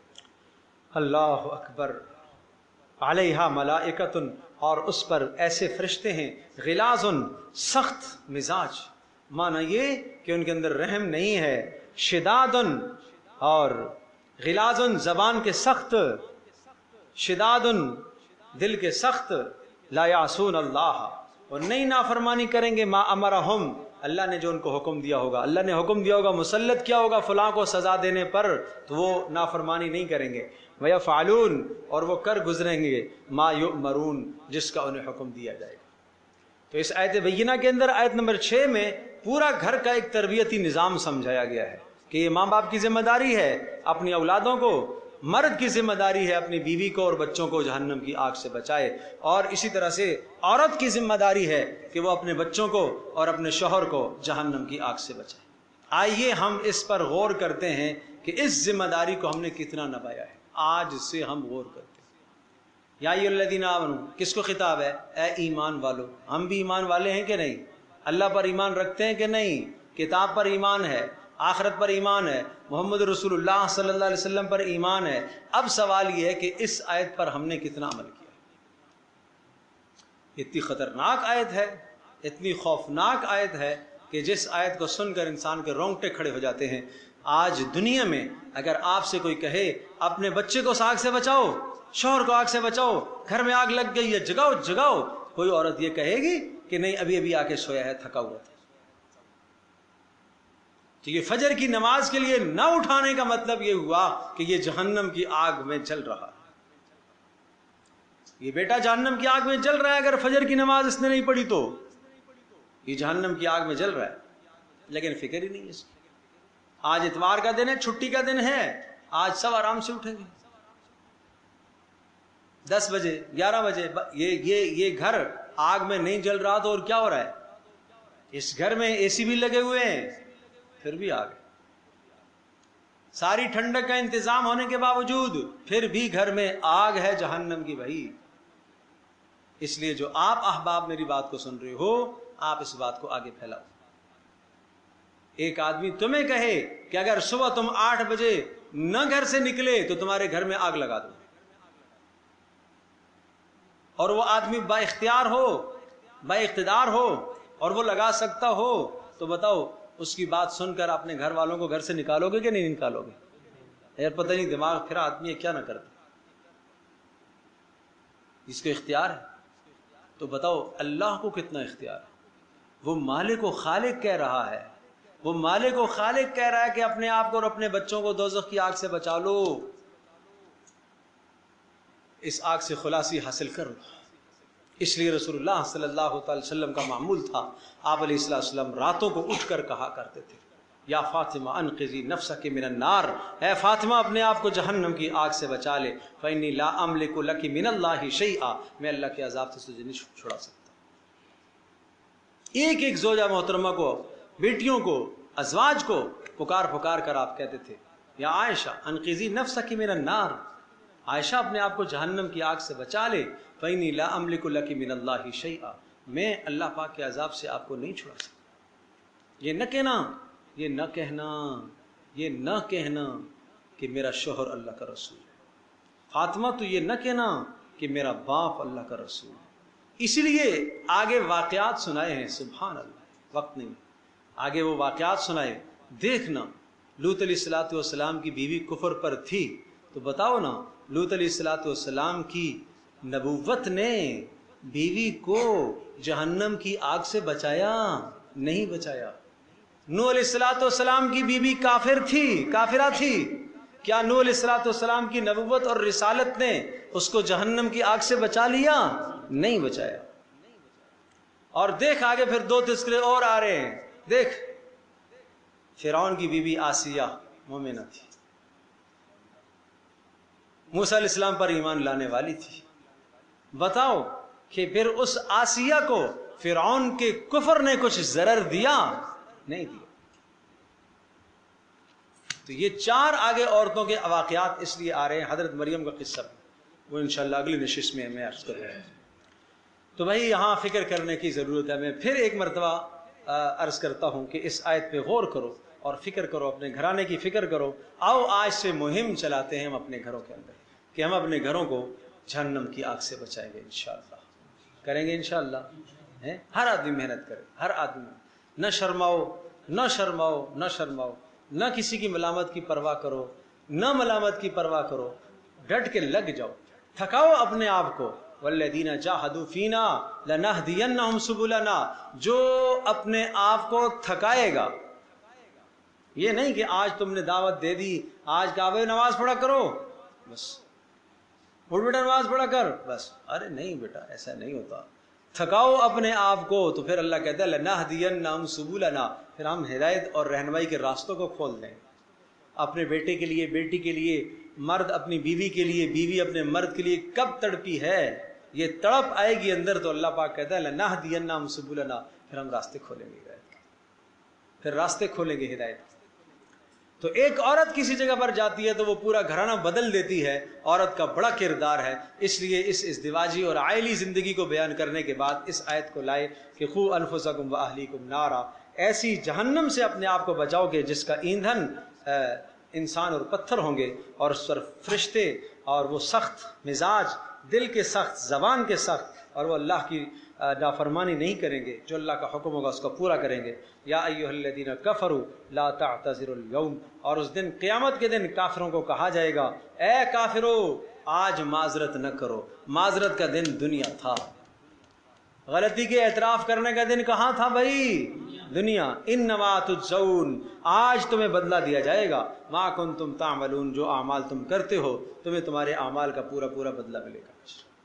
اللہ اکبر۔ علیہا ملائکۃ، اور اس پر ایسے فرشتے ہیں، غلاظ سخت مزاج، معنی یہ کہ ان کے اندر رحم نہیں ہے، شداد اور غلاظ زبان کے سخت، شداد دل کے سخت، لا یعصون اللہ، اور نہیں نافرمانی کریں گے، ما امرہم اللہ نے جو ان کو حکم دیا ہوگا، اللہ نے حکم دیا ہوگا، مسلط کیا ہوگا فلاں کو سزا دینے پر، تو وہ نافرمانی نہیں کریں گے، وَيَفْعَلُونَ اور وہ کر گزریں گے، ما یؤمرون جس کا انہیں حکم دیا جائے گا۔ تو اس آیت بینہ کے اندر آیت نمبر چھ میں پورا گھر کا ایک تربیتی نظام سمجھایا گیا ہے کہ یہ ماں باپ کی ذمہ داری ہے اپنی اولادوں کو، مرد کی ذمہ داری ہے اپنی بیوی کو اور بچوں کو جہنم کی آگ سے بچائے، اور اسی طرح سے عورت کی ذمہ داری ہے کہ وہ اپنے بچوں کو اور اپنے شوہر کو جہنم کی آگ سے بچائے۔ آئیے ہم اس پر غور کرتے ہیں کہ اس ذمہ داری کو ہم نے کتنا نبھایا ہے۔ آج سے ہم غور کرتے ہیں۔ یا ایھا الذین آمنوا کس کو خطاب ہے؟ اے ایمان والو۔ ہم بھی ایمان والے ہیں کہ نہیں؟ اللہ پر ایمان رکھتے ہیں کہ نہیں؟ کتاب پر ایمان ہے، آخرت پر ایمان ہے، محمد رسول اللہ صلی اللہ علیہ وسلم پر ایمان ہے۔ اب سوال یہ ہے کہ اس آیت پر ہم نے کتنا عمل کیا؟ اتنی خطرناک آیت ہے، اتنی خوفناک آیت ہے کہ جس آیت کو سن کر انسان کے رونگٹے کھڑے ہو جاتے ہیں۔ آج دنیا میں اگر آپ سے کوئی کہے اپنے بچے کو آگ سے بچاؤ، شوہر کو آگ سے بچاؤ، گھر میں آگ لگ گئی ہے، جگاؤ جگاؤ، کوئی عورت یہ کہے گی کہ نہیں ابھی ابھی آ کے سویا ہے، تھکا ہوا تھا؟ تو یہ فجر کی نماز کے لیے نہ اٹھانے کا مطلب یہ ہوا کہ یہ جہنم کی آگ میں جل رہا ہے۔ یہ بیٹا جہنم کی آگ میں جل رہا ہے، اگر فجر کی نماز اس نے نہیں پڑھی تو یہ جہنم کی آگ میں جل رہا ہے، لیکن فکر ہی نہیں اس کی۔ آج اتوار کا دن ہے، چھٹی کا دن ہے، آج سب آرام سے اٹھیں گے، دس بجے گیارہ بجے۔ یہ یہ یہ گھر آگ میں نہیں جل رہا تو اور کیا ہو رہا ہے؟ اس گھر میں اے سی بھی لگے ہوئے ہیں، پھر بھی آگ ہے۔ ساری ٹھنڈک کا انتظام ہونے کے باوجود پھر بھی گھر میں آگ ہے جہنم کی بھائی۔ اس لیے جو آپ احباب میری بات کو سن رہے ہو، آپ اس بات کو آگے پھیلاؤ۔ ایک آدمی تمہیں کہے کہ اگر صبح تم آٹھ بجے نہ گھر سے نکلے تو تمہارے گھر میں آگ لگا دو، اور وہ آدمی با اختیار ہو، با اقتدار ہو، اور وہ لگا سکتا ہو، تو بتاؤ اس کی بات سن کر اپنے گھر والوں کو گھر سے نکالو گے کہ نہیں نکالو گے؟ یار پتہ نہیں دماغ پھر آدمی ہے کیا نہ کرتا۔ جس کو اختیار ہے تو بتاؤ اللہ کو کتنا اختیار ہے؟ وہ مالک و خالق کہہ رہا ہے، وہ مالک و خالق کہہ رہا ہے کہ اپنے آپ کو اور اپنے بچوں کو دوزخ کی آگ سے بچا لو، اس آگ سے خلاصی حاصل کر لو۔ اس لیے رسول اللہ صلی اللہ تعالی وسلم کا معمول تھا، آپ علیہ الصلوۃ والسلام راتوں کو اٹھ کر کہا کرتے تھے، یا فاطمہ انقذی نفسک من النار، اے فاطمہ اپنے آپ کو جہنم کی آگ سے بچا لے، فإنی لا املک لک من اللہ شیئا، میں اللہ کے عذاب سے تجھے نہیں چھڑا سکتا۔ ایک ایک زوجہ محترمہ کو، بیٹیوں کو، ازواج کو پکار پکار کر آپ کہتے تھے، یا عائشہ انقذی نفسک من النار، عائشہ اپنے آپ کو جہنم کی آگ سے بچا لے، فإنی لا املک لک من اللہ شیئا، میں اللہ پاک کے عذاب سے آپ کو نہیں چھڑا سکتا۔ یہ نہ کہنا یہ نہ کہنا یہ نہ کہنا کہ میرا شوہر اللہ کا رسول ہے. فاطمہ تو یہ نہ کہنا کہ میرا باپ اللہ کا رسول ہے. اسی لیے آگے واقعات سنائے ہیں. سبحان اللہ, وقت نہیں, آگے وہ واقعات سنائے. دیکھنا لوط علیہ الصلوۃ والسلام کی بیوی کفر پر تھی, تو بتاؤ نا لوط علیہ الصلوۃ والسلام کی نبوت نے بیوی کو جہنم کی آگ سے بچایا؟ نہیں بچایا. نوح علیہ الصلوۃ والسلام کی بیوی کافر تھی, کافرہ تھی, کیا نوح علیہ الصلوۃ والسلام کی نبوت اور رسالت نے اس کو جہنم کی آگ سے بچا لیا؟ نہیں بچایا. اور دیکھ آگے پھر دو تذکرے اور آ رہے ہیں. دیکھ فرعون کی بیوی آسیہ مومنہ تھی, موسیٰ علیہ السلام پر ایمان لانے والی تھی. بتاؤ کہ پھر اس آسیہ کو فرعون کے کفر نے کچھ ضرر دیا؟ نہیں دیا. تو یہ چار آگے عورتوں کے واقعات اس لیے آ رہے ہیں. حضرت مریم کا قصہ وہ انشاءاللہ اگلی نشست میں میں عرض کروں. تو بھائی یہاں فکر کرنے کی ضرورت ہے. میں پھر ایک مرتبہ عرض کرتا ہوں کہ اس آیت پہ غور کرو اور فکر کرو, اپنے گھرانے کی فکر کرو. آؤ آج سے مہم چلاتے ہیں ہم اپنے گھروں کے اندر کہ ہم اپنے گھروں کو جہنم کی آگ سے بچائیں گے. انشاءاللہ کریں گے انشاءاللہ. ہر آدمی محنت کرے, ہر آدمی. نہ شرماؤ نہ شرماؤ نہ شرماؤ نہ کسی کی ملامت کی پرواہ کرو, نہ ملامت کی پرواہ کرو. ڈٹ کے لگ جاؤ, تھکاؤ اپنے آپ کو. والذین جاہدوا فینا لنہدینہم سبلنا, جو اپنے آپ کو تھکائے گا. یہ نہیں کہ آج تم نے دعوت دے دی, آج کعبے نماز پڑھا کرو بس, اٹھ بیٹا نماز پڑھا کر بس. ارے نہیں بیٹا, ایسا نہیں ہوتا. تھکاؤ اپنے آپ کو, تو پھر اللہ کہتا ہے لنہدینہم سبلنا, پھر ہم ہدایت اور رہنمائی کے راستوں کو کھول دیں. اپنے بیٹے کے لیے, بیٹی کے لیے, مرد اپنی بیوی کے لیے, بیوی اپنے مرد کے لیے کب تڑپی ہے, یہ تڑپ آئے گی اندر, تو اللہ پاک کہتا ہے لنہدینہم سبلنا, پھر ہم راستے کھولیں گے ہدایت, پھر راستے کھولیں گے ہدایت. تو ایک عورت کسی جگہ پر جاتی ہے تو وہ پورا گھرانہ بدل دیتی ہے. عورت کا بڑا کردار ہے. اس لیے اس ازدواجی اور عائلی زندگی کو بیان کرنے کے بعد اس آیت کو لائے کہ قوا انفسکم واہلیکم نارا, ایسی جہنم سے اپنے آپ کو بچاؤ گے جس کا ایندھن انسان اور پتھر ہوں گے, اور اس پر فرشتے, اور وہ سخت مزاج, دل کے سخت, زبان کے سخت, اور وہ اللہ کی نافرمانی نہیں کریں گے, جو اللہ کا حکم ہوگا اس کو پورا کریں گے. یا ایھا الذین کفروا لا تعتذروا اليوم, اور اس دن قیامت کے دن کافروں کو کہا جائے گا اے کافرو آج معذرت نہ کرو. معذرت کا دن دنیا تھا, غلطی کے اعتراف کرنے کا دن کہاں تھا بھائی؟ دنیا. انما تجزون, آج تمہیں بدلہ دیا جائے گا, ما کنتم تعملون, جو اعمال تم کرتے ہو تمہیں تمہارے اعمال کا پورا پورا بدلہ ملے گا.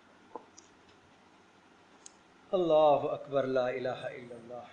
اللہ اکبر, لا الہ الا اللہ.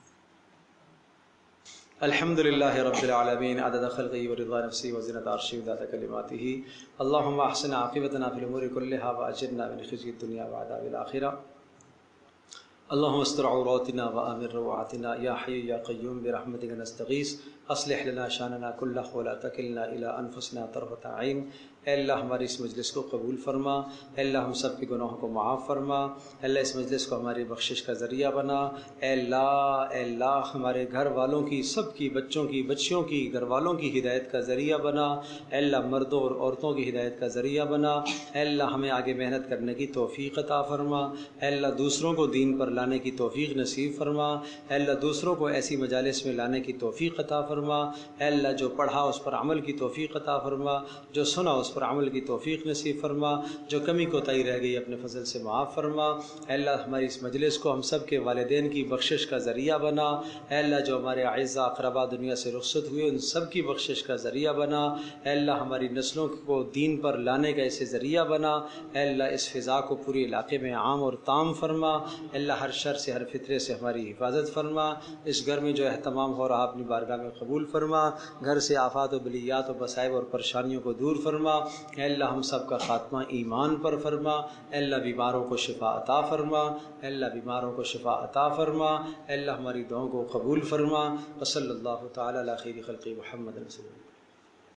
الحمد للہ رب العالمین, عدد خلقہ ورضا نفسی وزنۃ عرشہ ومداد کلماتہ. اللہم احسن عاقبتنا فی الامور کلہا واجرنا من خزی الدنیا وعذاب الآخرہ. اللہم استر عوراتنا وآمن روعاتنا, یا حی یا قیوم برحمتک نستغیث, اصلح لنا شاننا کلہ ولا تکلنا الی انفسنا طرفۃ عین. اے اللہ ہماری اس مجلس کو قبول فرما, اے اللہ ہم سب کے گناہوں کو معاف فرما, اے اللہ اس مجلس کو ہماری بخشش کا ذریعہ بنا. اے اللہ اے اللہ ہمارے گھر والوں کی, سب کی, بچوں کی, بچیوں کی, گھر والوں کی ہدایت کا ذریعہ بنا. اے اللہ مردوں اور عورتوں کی ہدایت کا ذریعہ بنا. اے اللہ ہمیں آگے محنت کرنے کی توفیق عطا فرما. اے اللہ دوسروں کو دین پر لانے کی توفیق نصیب فرما. اے اللہ دوسروں کو ایسی مجالس میں لانے کی توفیق عطا فرما. اے اللہ جو پڑھا اس پر عمل کی توفیق عطا فرما, جو سنا اس پر عمل کی توفیق نصیب فرما, جو کمی کوتاہی رہ گئی اپنے فضل سے معاف فرما. اے اللہ ہماری اس مجلس کو ہم سب کے والدین کی بخشش کا ذریعہ بنا. اے اللہ جو ہمارے اعزاء اقربا دنیا سے رخصت ہوئے ان سب کی بخشش کا ذریعہ بنا. اے اللہ ہماری نسلوں کو دین پر لانے کا ایسے ذریعہ بنا. اے اللہ اس فضا کو پورے علاقے میں عام اور تام فرما. اے اللہ ہر شر سے, ہر فطرے سے ہماری حفاظت فرما. اس گھر میں جو اہتمام ہو رہا اپنی بارگاہ میں قبول فرما. گھر سے آفات و بلیات و مصائب اور پریشانیوں کو دور فرما. اے اللہ ہم سب کا خاتمہ ایمان پر فرما. اے اللہ بیماروں کو شفا عطا فرما. اے اللہ بیماروں کو شفا عطا فرما. اے اللہ ہماری دعاؤں کو قبول فرما. وصلی اللہ تعالی علی خیر خلق محمد رسول اللہ.